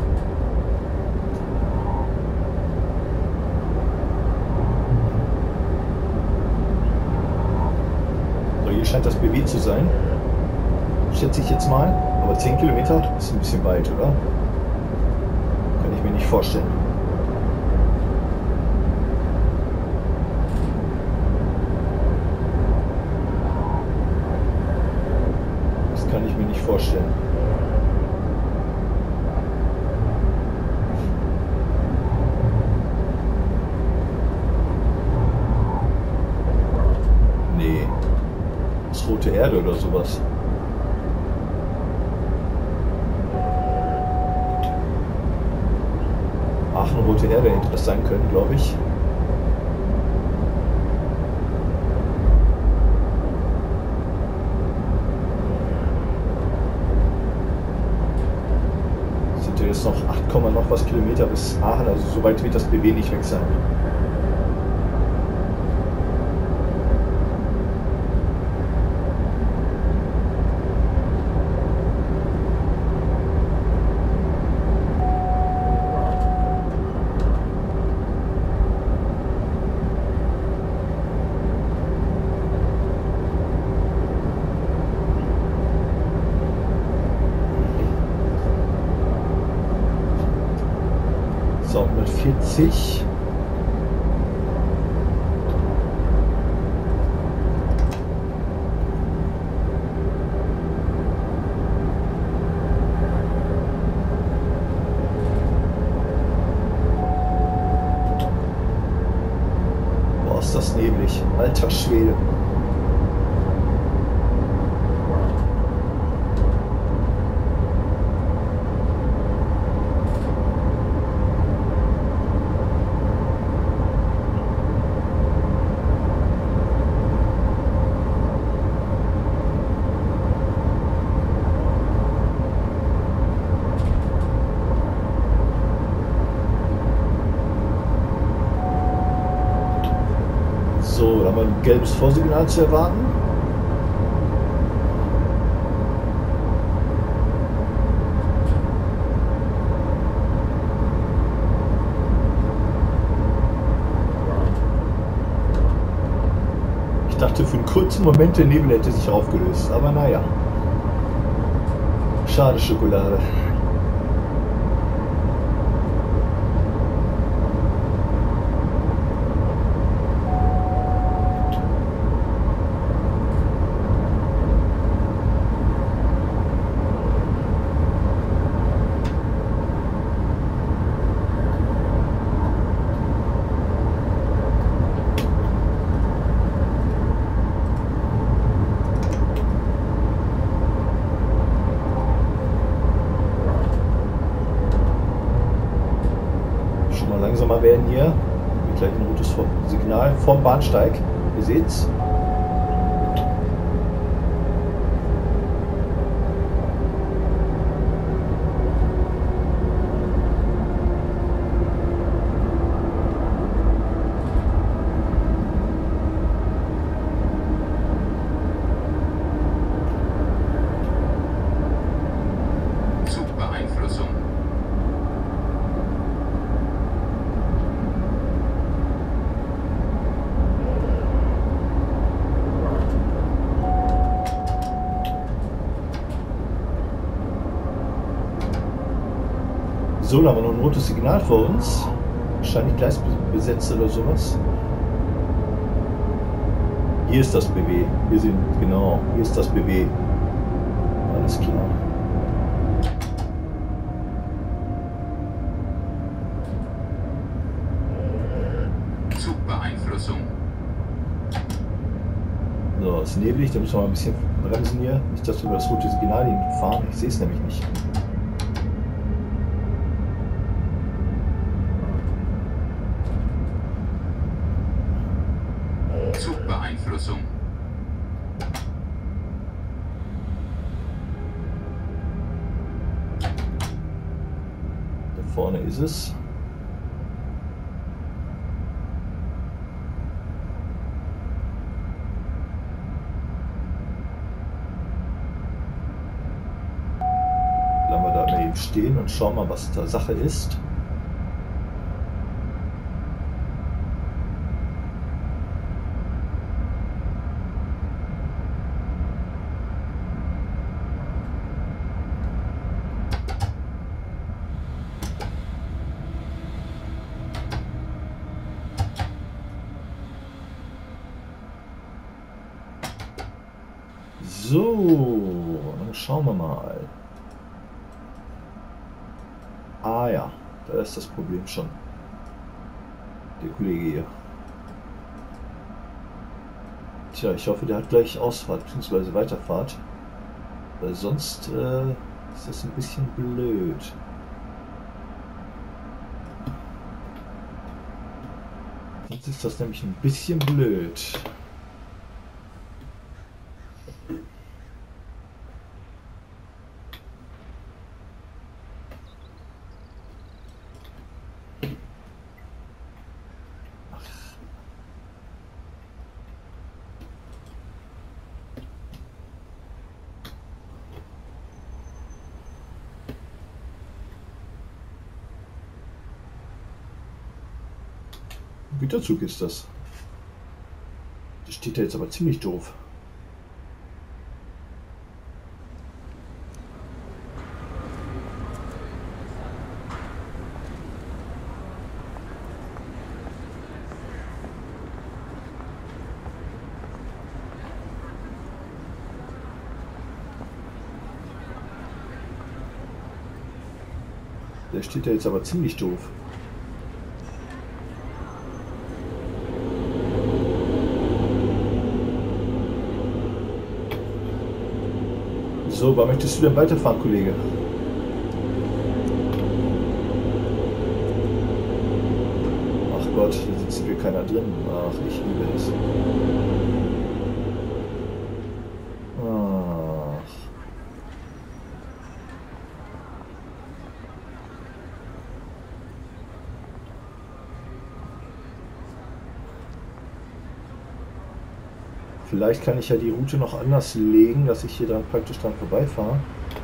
So, hier scheint das B W zu sein. Schätze ich jetzt mal. Aber zehn Kilometer ist ein bisschen weit, oder? Kann ich mir nicht vorstellen. Kann ich mir nicht vorstellen. Nee. Das ist Rote Erde oder sowas. Aachen, Rote Erde hätte das sein können, glaube ich. Jetzt noch acht, noch was Kilometer bis Aachen, also so weit wird das B W nicht weg sein. So, hundertvierzig. Boah, ist das neblig. Alter Schwede. So, da haben wir ein gelbes Vorsignal zu erwarten. Ich dachte für einen kurzen Moment, der Nebel hätte sich aufgelöst, aber naja. Schade Schokolade. Langsamer werden hier. Hier gleich ein rotes Signal vom Bahnsteig. Ihr seht's. Zugbeeinflussung. So, da haben wir noch ein rotes Signal vor uns. Wahrscheinlich gleisbesetzt oder sowas. Hier ist das B W. Wir sind, genau, hier ist das B W. Alles klar. Zugbeeinflussung. So, es ist neblig, da müssen wir mal ein bisschen bremsen hier. Nicht, dass wir über das rote Signal fahren. Ich sehe es nämlich nicht. Zugbeeinflussung. Da vorne ist es. Bleiben wir da mal eben stehen und schauen mal, was da Sache ist. So, dann schauen wir mal. Ah ja, da ist das Problem schon. Der Kollege hier. Tja, ich hoffe, der hat gleich Ausfahrt bzw. Weiterfahrt. Weil sonst äh, ist das ein bisschen blöd. Sonst ist das nämlich ein bisschen blöd. Güterzug ist das. Das steht da jetzt aber ziemlich doof. Der steht da jetzt aber ziemlich doof. So, wann möchtest du denn weiterfahren, Kollege? Ach Gott, da sitzt hier keiner drin. Ach, ich liebe es. Ach. Vielleicht kann ich ja die Route noch anders legen, dass ich hier dann praktisch dran vorbeifahre.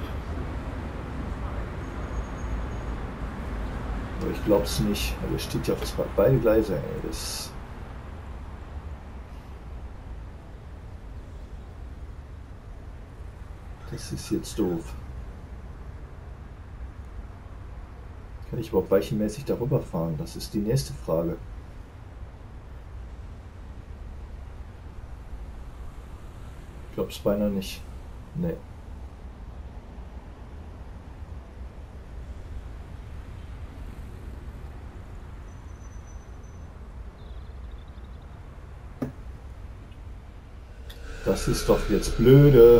Aber ich glaube es nicht. Da steht ja auf zwei beide Gleise. Ey. Das Das ist jetzt doof. Kann ich überhaupt weichenmäßig darüber fahren? Das ist die nächste Frage. Ich glaube es beinahe nicht. Nee. Das ist doch jetzt blöde.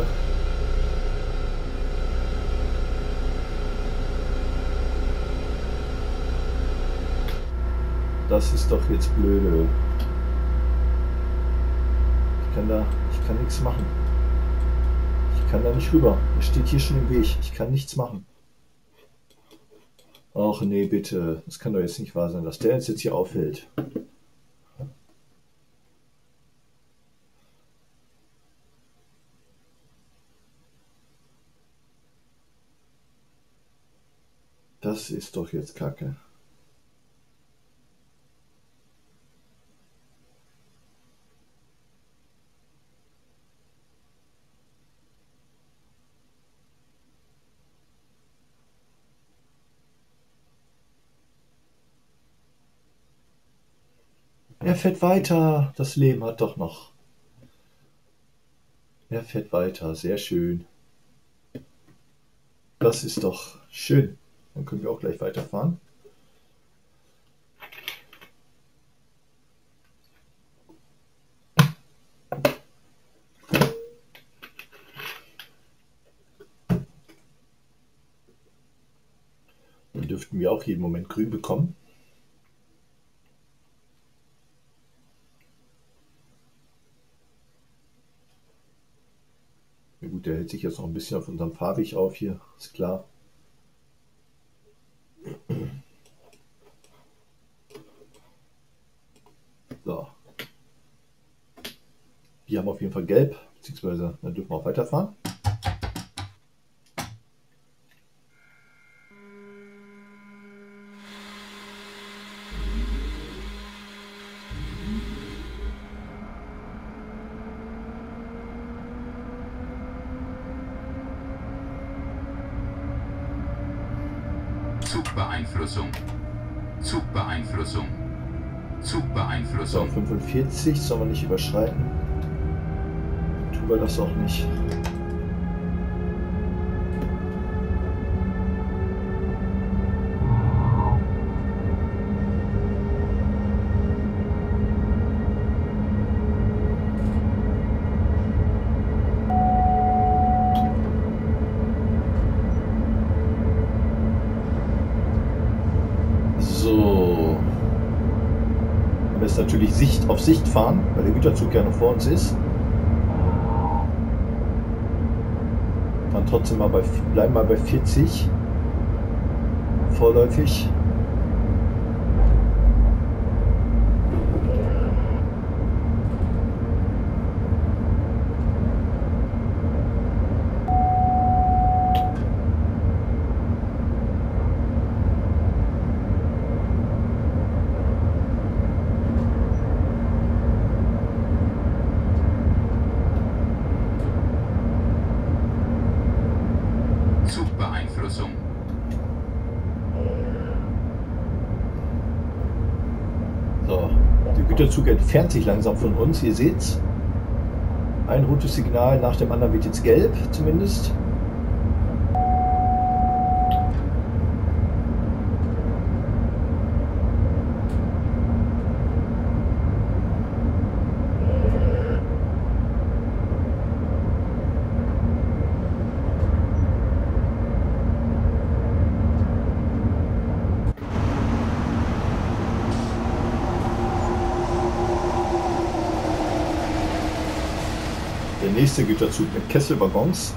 Das ist doch jetzt blöde. Ich kann da, ich kann nichts machen. Ich kann da nicht rüber. Er steht hier schon im Weg. Ich kann nichts machen. Ach nee, bitte. Das kann doch jetzt nicht wahr sein, dass der jetzt, jetzt hier aufhält. Das ist doch jetzt Kacke. Er fährt weiter. Das Leben hat doch noch. Er fährt weiter. Sehr schön. Das ist doch schön. Dann können wir auch gleich weiterfahren. Dann dürften wir auch jeden Moment grün bekommen. Ja gut, der hält sich jetzt noch ein bisschen auf unserem Fahrweg auf hier, ist klar. So. Wir haben auf jeden Fall gelb, beziehungsweise dann dürfen wir auch weiterfahren. Zugbeeinflussung. Zugbeeinflussung. So, Zugbeeinflussung. fünfundvierzig sollen wir nicht überschreiten. Tun wir das auch nicht. So. Wir müssen natürlich Sicht auf Sicht fahren, weil der Güterzug ja noch vor uns ist. Fahren trotzdem mal bei, bleiben mal bei vierzig. Vorläufig. Zugbeeinflussung. So, der Güterzug entfernt sich langsam von uns, ihr seht's. Ein rotes Signal nach dem anderen wird jetzt gelb, zumindest. Der nächste Güterzug mit Kesselwaggons.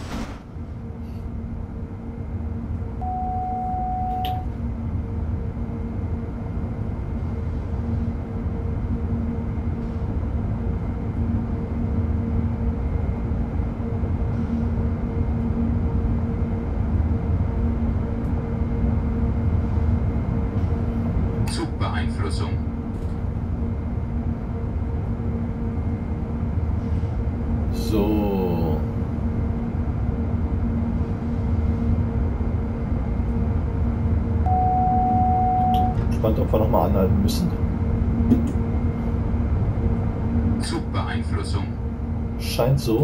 Zugbeeinflussung. So. Spannend, ob wir nochmal anhalten müssen. Zugbeeinflussung. Scheint so.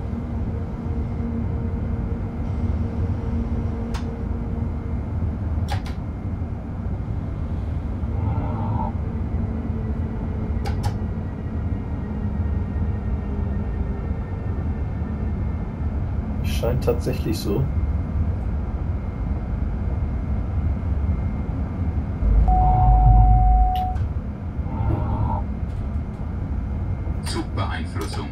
Scheint tatsächlich so. Zugbeeinflussung.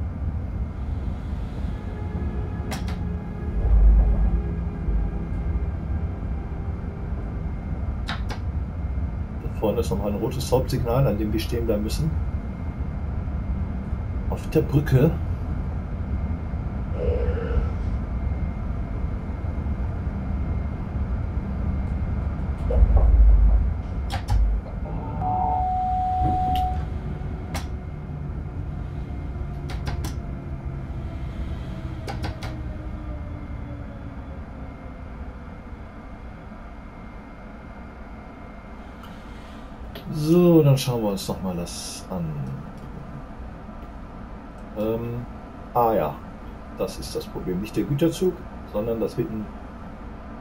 Da vorne ist nochmal ein rotes Hauptsignal, an dem wir stehen bleiben müssen. Auf der Brücke. So, dann schauen wir uns noch mal das an. Ähm, ah ja, das ist das Problem. Nicht der Güterzug, sondern das wird ein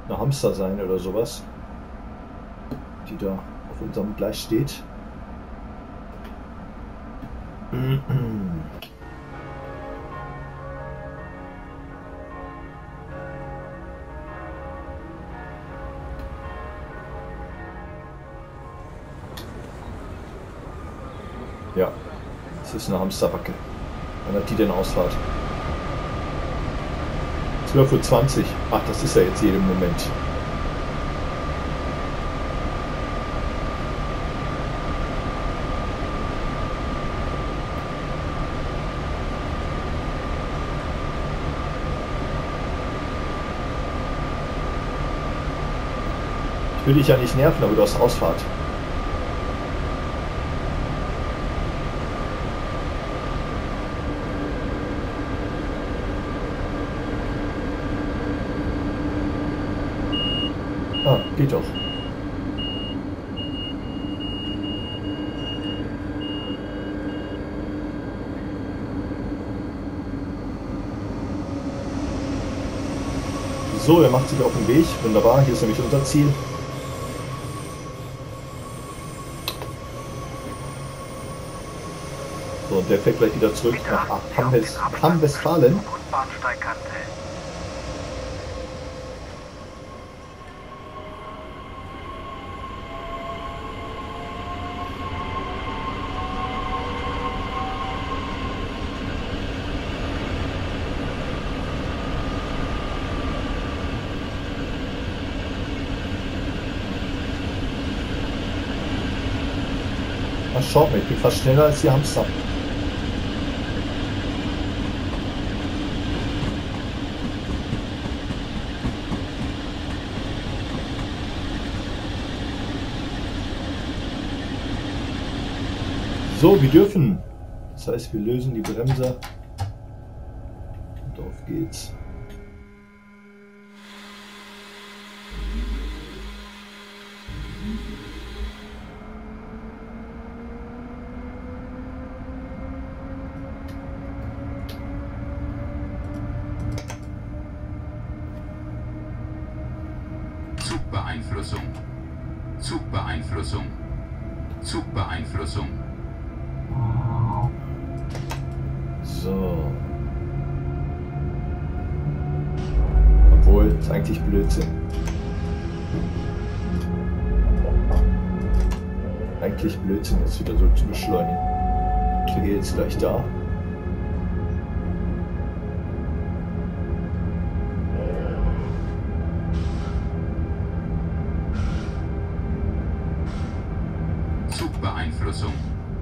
eine Hamster sein oder sowas, die da auf unserem Gleis steht. Ja, das ist eine Hamsterbacke. Wann hat die denn Ausfahrt? zwölf Uhr zwanzig. Ach, das ist ja jetzt jeden Moment. Ich will dich ja nicht nerven, aber du hast Ausfahrt. Ah, geht doch. So, er macht sich auf den Weg. Wunderbar, hier ist nämlich unser Ziel. So, und der fährt gleich wieder zurück nach Hamm-Westfalen. Und Bahnsteigkante. Ach, schaut mal, ich bin fast schneller als die Hamster. So, wir dürfen. Das heißt, wir lösen die Bremse. Und auf geht's. Zugbeeinflussung. Zugbeeinflussung. Zugbeeinflussung. So. Obwohl, ist eigentlich Blödsinn. Eigentlich Blödsinn, jetzt wieder so zu beschleunigen. Ich kriege jetzt gleich da. Zugbeeinflussung.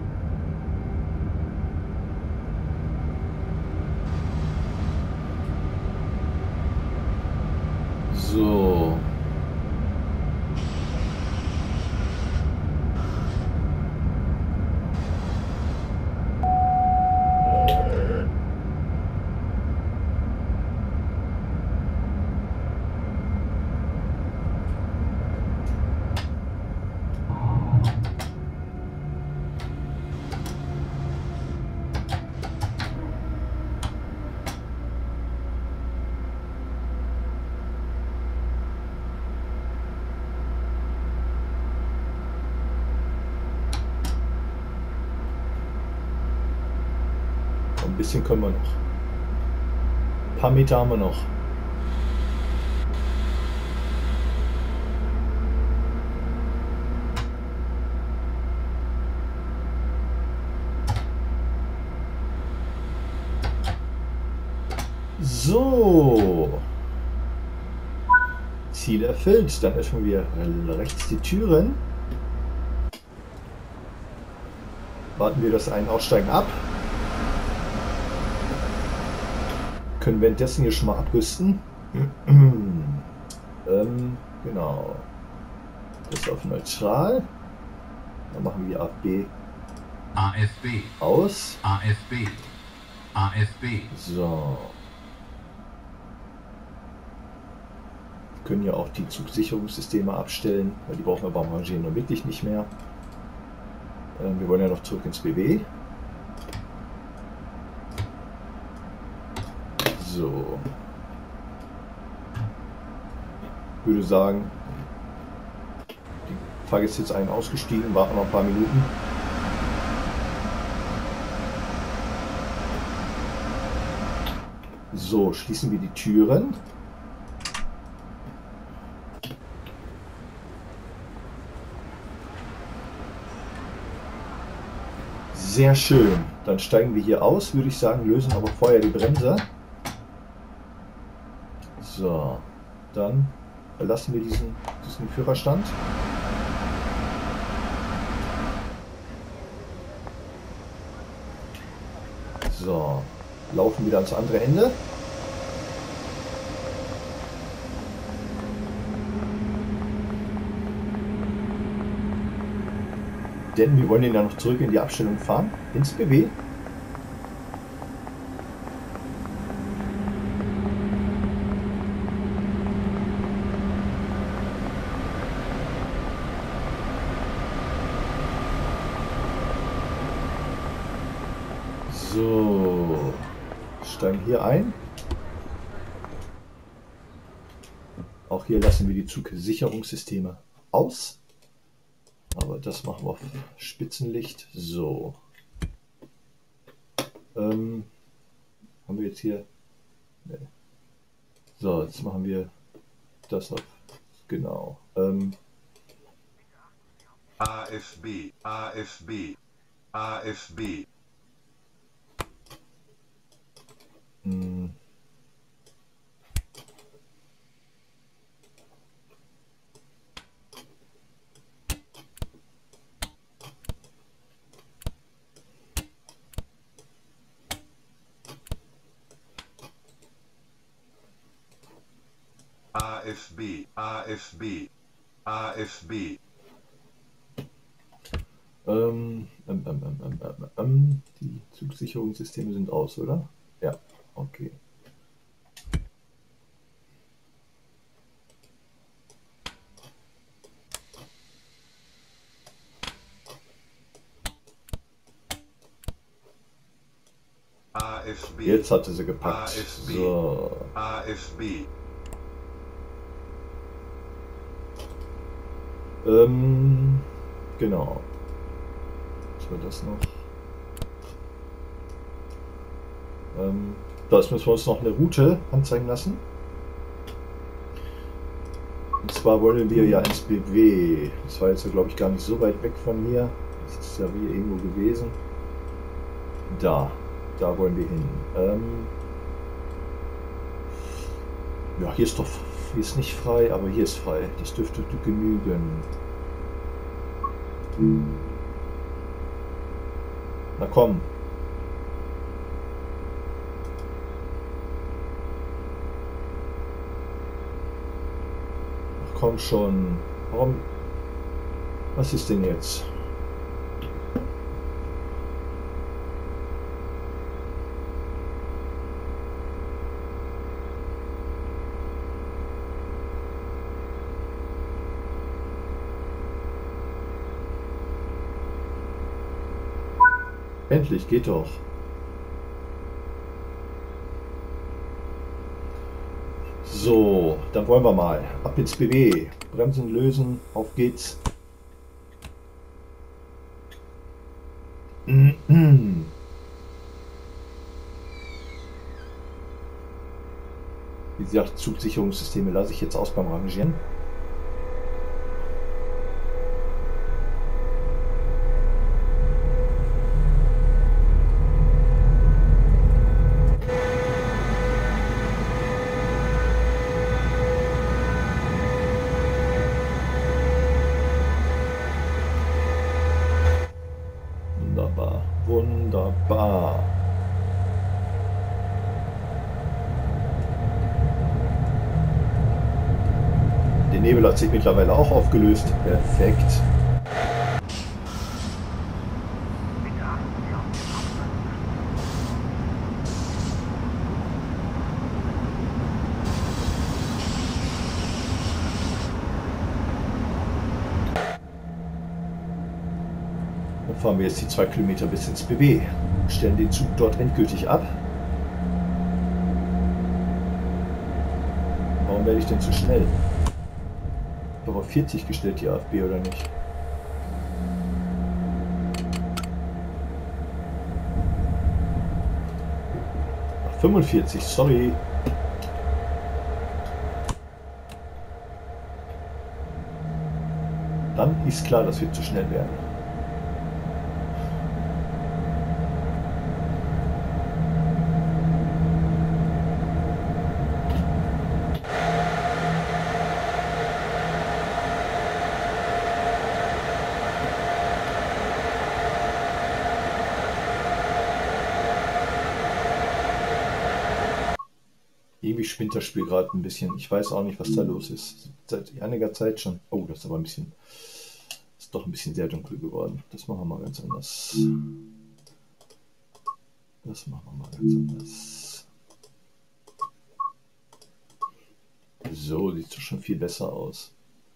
So. Ein bisschen können wir noch. Ein paar Meter haben wir noch. So. Ziel erfüllt. Dann öffnen wir rechts die Türen. Warten wir das Ein- und Aussteigen ab. Können währenddessen hier schon mal abrüsten. ähm, genau. Das auf neutral. Dann machen wir A F B A F B. aus. A F B. A F B. So. Wir können ja auch die Zugsicherungssysteme abstellen, weil die brauchen wir beim Rangieren nur wirklich nicht mehr. Ähm, wir wollen ja noch zurück ins B W. So. würde sagen, die Fahrgäste jetzt ein ausgestiegen, warten noch ein paar Minuten. So, schließen wir die Türen. Sehr schön. Dann steigen wir hier aus, würde ich sagen, lösen aber vorher die Bremse. So, dann verlassen wir diesen, diesen Führerstand. So, laufen wieder ans andere Ende. Denn wir wollen ihn ja noch zurück in die Abstellung fahren, ins B W. So, steigen hier ein. Auch hier lassen wir die Zugsicherungssysteme aus. Aber das machen wir auf Spitzenlicht. So. Ähm, haben wir jetzt hier... Nee. So, jetzt machen wir das auf... Genau. Ähm, A F B, A F B, A F B. mh. A F B, A F B, A F B. Ähm, ähm, ähm, ähm, ähm, ähm, ähm, die Zugsicherungssysteme sind aus, oder? Ja, okay. A F B. Jetzt hatte sie gepackt. A F B. So. A F B. Ähm, genau. Was war das noch? Ähm, das müssen wir uns noch eine Route anzeigen lassen. Und zwar wollen wir ja ins B W. Das war jetzt, glaube ich, gar nicht so weit weg von hier. Das ist ja hier irgendwo gewesen. Da. Da wollen wir hin. Ähm, ja, hier ist doch, hier ist nicht frei, aber hier ist frei. Das dürfte genügen. Na komm. Ach komm schon. Warum? Was ist denn jetzt? Endlich, geht doch. So, dann wollen wir mal. Ab ins B W. Bremsen lösen, auf geht's. Wie gesagt, Zugsicherungssysteme lasse ich jetzt aus beim Rangieren. Wunderbar, wunderbar. Der Nebel hat sich mittlerweile auch aufgelöst. Perfekt. Bitte achten Sie auf den Aufwand. Dann fahren wir jetzt die zwei Kilometer bis ins B W. Stellen den Zug dort endgültig ab. Warum werde ich denn zu schnell? Doch auf vierzig gestellt, die A F B, oder nicht? Ach, fünfundvierzig, sorry. Dann ist klar, dass wir zu schnell werden. Irgendwie spinnt das Spiel gerade ein bisschen. Ich weiß auch nicht, was da los ist. Seit einiger Zeit schon. Oh, das ist aber ein bisschen... Ist doch ein bisschen sehr dunkel geworden. Das machen wir mal ganz anders. Das machen wir mal ganz anders. So, sieht doch schon viel besser aus.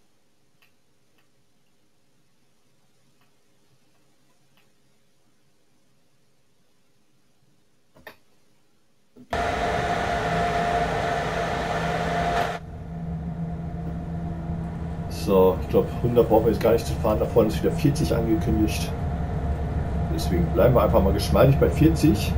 So, ich glaube, hundert brauchen wir jetzt gar nicht zu fahren. Da vorne ist wieder vierzig angekündigt. Deswegen bleiben wir einfach mal geschmeidig bei vierzig.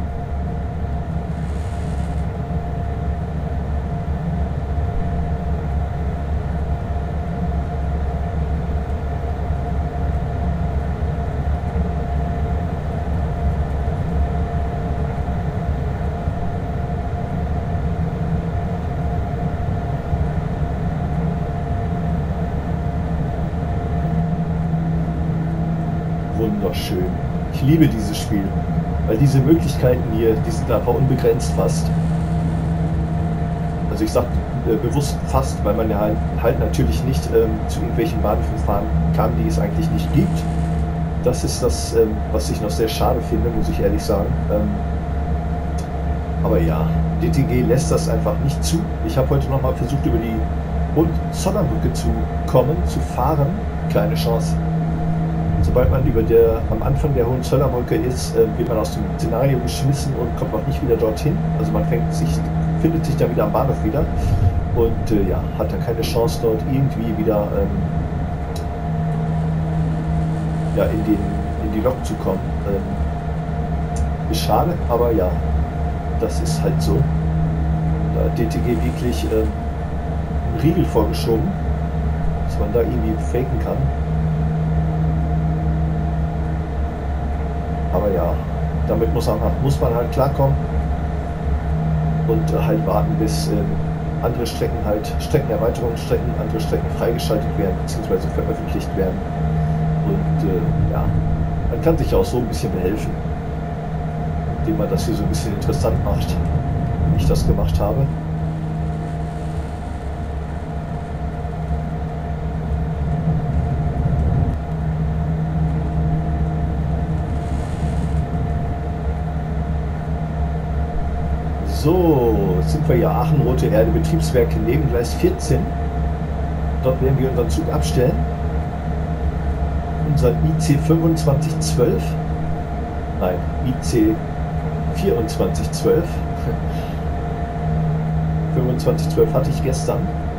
Wunderschön. Ich liebe dieses Spiel, weil diese Möglichkeiten hier, die sind einfach unbegrenzt fast. Also ich sage äh, bewusst fast, weil man ja halt, halt natürlich nicht ähm, zu irgendwelchen Bahnhöfen fahren kann, die es eigentlich nicht gibt. Das ist das, ähm, was ich noch sehr schade finde, muss ich ehrlich sagen. Ähm, aber ja, D T G lässt das einfach nicht zu. Ich habe heute nochmal versucht, über die Hohenzollernbrücke zu kommen, zu fahren. Keine Chance. Sobald man über der, am Anfang der Hohenzollernbrücke ist, äh, wird man aus dem Szenario geschmissen und kommt auch nicht wieder dorthin. Also man fängt sich, findet sich dann wieder am Bahnhof wieder und äh, ja, hat dann keine Chance dort irgendwie wieder ähm, ja, in, den, in die Lok zu kommen. Ähm, ist schade, aber ja, das ist halt so. Da hat D T G wirklich ähm, einen Riegel vorgeschoben, dass man da irgendwie faken kann. Aber ja, damit muss man, muss man halt klarkommen und äh, halt warten, bis ähm, andere Strecken halt, Streckenerweiterungsstrecken, andere Strecken freigeschaltet werden bzw. veröffentlicht werden. Und äh, ja, man kann sich auch so ein bisschen behelfen, indem man das hier so ein bisschen interessant macht, wie ich das gemacht habe. So, jetzt sind wir hier Aachen, Rote Erde, Betriebswerke, Nebengleis vierzehn. Dort werden wir unseren Zug abstellen. Unser I C fünfundzwanzig zwölf. Nein, I C vierundzwanzig zwölf. fünfundzwanzig zwölf hatte ich gestern.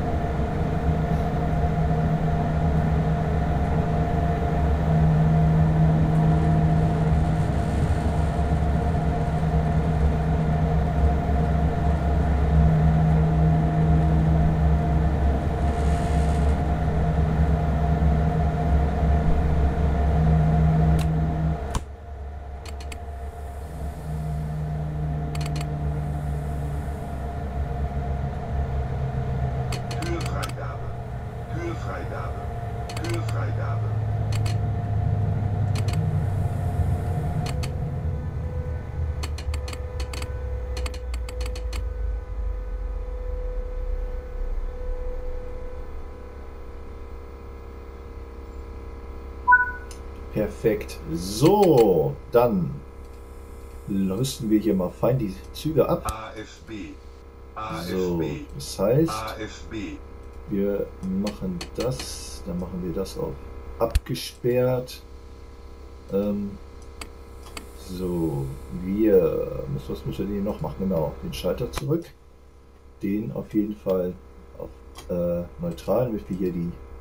Perfekt. So, dann rüsten wir hier mal fein die Züge ab. A F B. A F B. So, das heißt, A F B. wir machen das, dann machen wir das auf abgesperrt. Ähm, so, wir, was müssen wir denn noch machen? Genau, den Schalter zurück. Den auf jeden Fall auf äh, neutral, damit wir hier die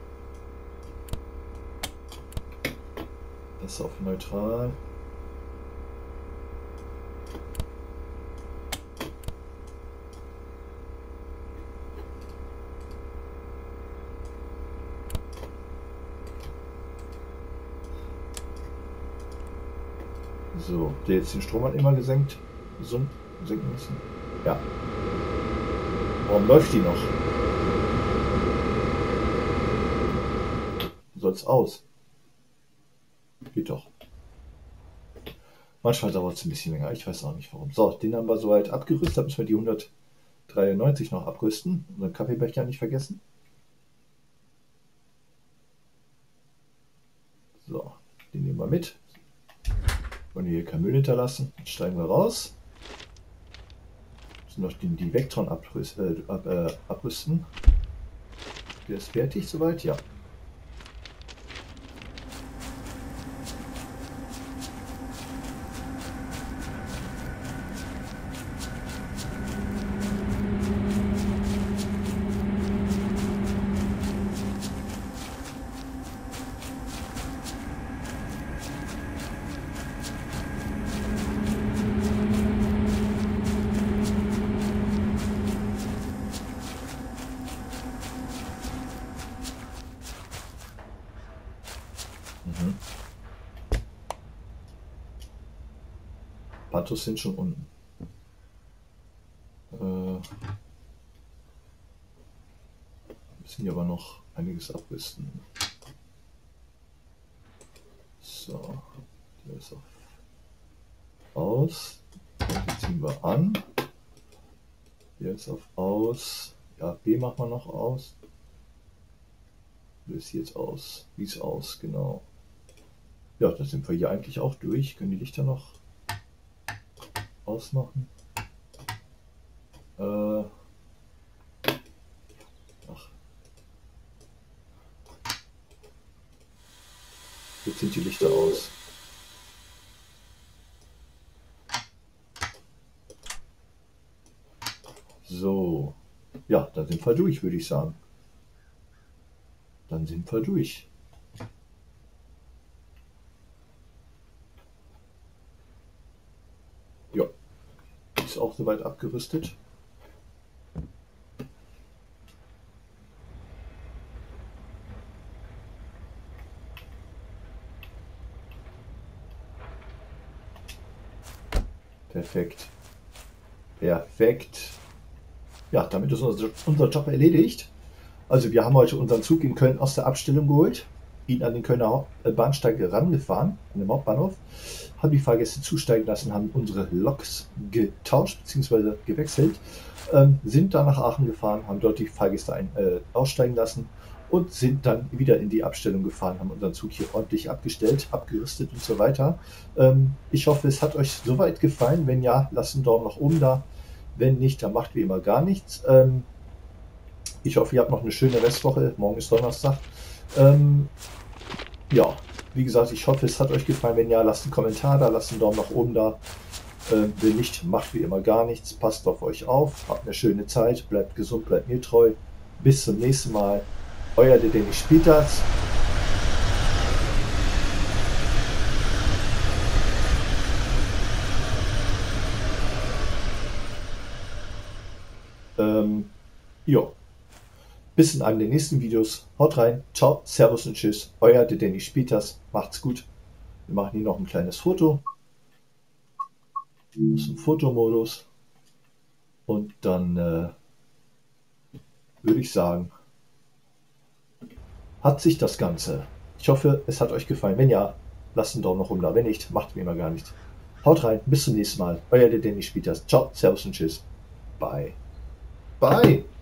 Das auf neutral. So, der jetzt den Strom hat immer gesenkt. So, senken müssen. Ja. Warum läuft die noch? Soll's aus. Geht doch. Manchmal dauert es ein bisschen länger. Ich weiß auch nicht warum. So, den haben wir soweit abgerüstet. Da müssen wir die hundertdreiundneunzig noch abrüsten. Unseren Kaffeebecher nicht vergessen. So, den nehmen wir mit. Wollen hier kein Müll hinterlassen. Dann steigen wir raus. Müssen noch den, die Vectron abrüsten. Äh, ab, äh, abrüsten. Der ist fertig soweit? Ja. Mhm. Patos sind schon unten. Äh, müssen hier aber noch einiges abrüsten. So, der ist auf aus. Den ziehen wir an. Der ist auf aus. Ja, B machen wir noch aus. Der ist jetzt aus. Wie ist aus, genau. Ja, da sind wir hier eigentlich auch durch. Können die Lichter noch ausmachen? Äh, ach. Jetzt sind die Lichter aus. So. Ja, dann sind wir durch, würde ich sagen. Dann sind wir durch. Ja, ist auch soweit abgerüstet. Perfekt. Perfekt. Ja, damit ist unser, unser Job erledigt. Also wir haben heute unseren Zug in Köln aus der Abstellung geholt, ihn an den Kölner Bahnsteig rangefahren, an dem Hauptbahnhof, haben die Fahrgäste zusteigen lassen, haben unsere Loks getauscht bzw. gewechselt, ähm, sind dann nach Aachen gefahren, haben dort die Fahrgäste ein, äh, aussteigen lassen und sind dann wieder in die Abstellung gefahren, haben unseren Zug hier ordentlich abgestellt, abgerüstet und so weiter. Ähm, ich hoffe, es hat euch soweit gefallen. Wenn ja, lasst einen Daumen nach oben da. Wenn nicht, dann macht wie immer gar nichts. Ähm, Ich hoffe, ihr habt noch eine schöne Restwoche. Morgen ist Donnerstag. Ähm, ja, wie gesagt, ich hoffe, es hat euch gefallen. Wenn ja, lasst einen Kommentar da, lasst einen Daumen nach oben da. Ähm, wenn nicht, macht wie immer gar nichts. Passt auf euch auf. Habt eine schöne Zeit. Bleibt gesund, bleibt mir treu. Bis zum nächsten Mal. Euer der Dennis Spieters. Ähm, jo. Bis in einem der nächsten Videos. Haut rein. Ciao, Servus und Tschüss. Euer der Dennis Spieters. Macht's gut. Wir machen hier noch ein kleines Foto. Aus dem Fotomodus. Und dann äh, würde ich sagen, hat sich das Ganze. Ich hoffe, es hat euch gefallen. Wenn ja, lasst einen Daumen nach oben da. Wenn nicht, macht mir immer gar nichts. Haut rein. Bis zum nächsten Mal. Euer der Dennis Spieters. Ciao, Servus und Tschüss. Bye. Bye.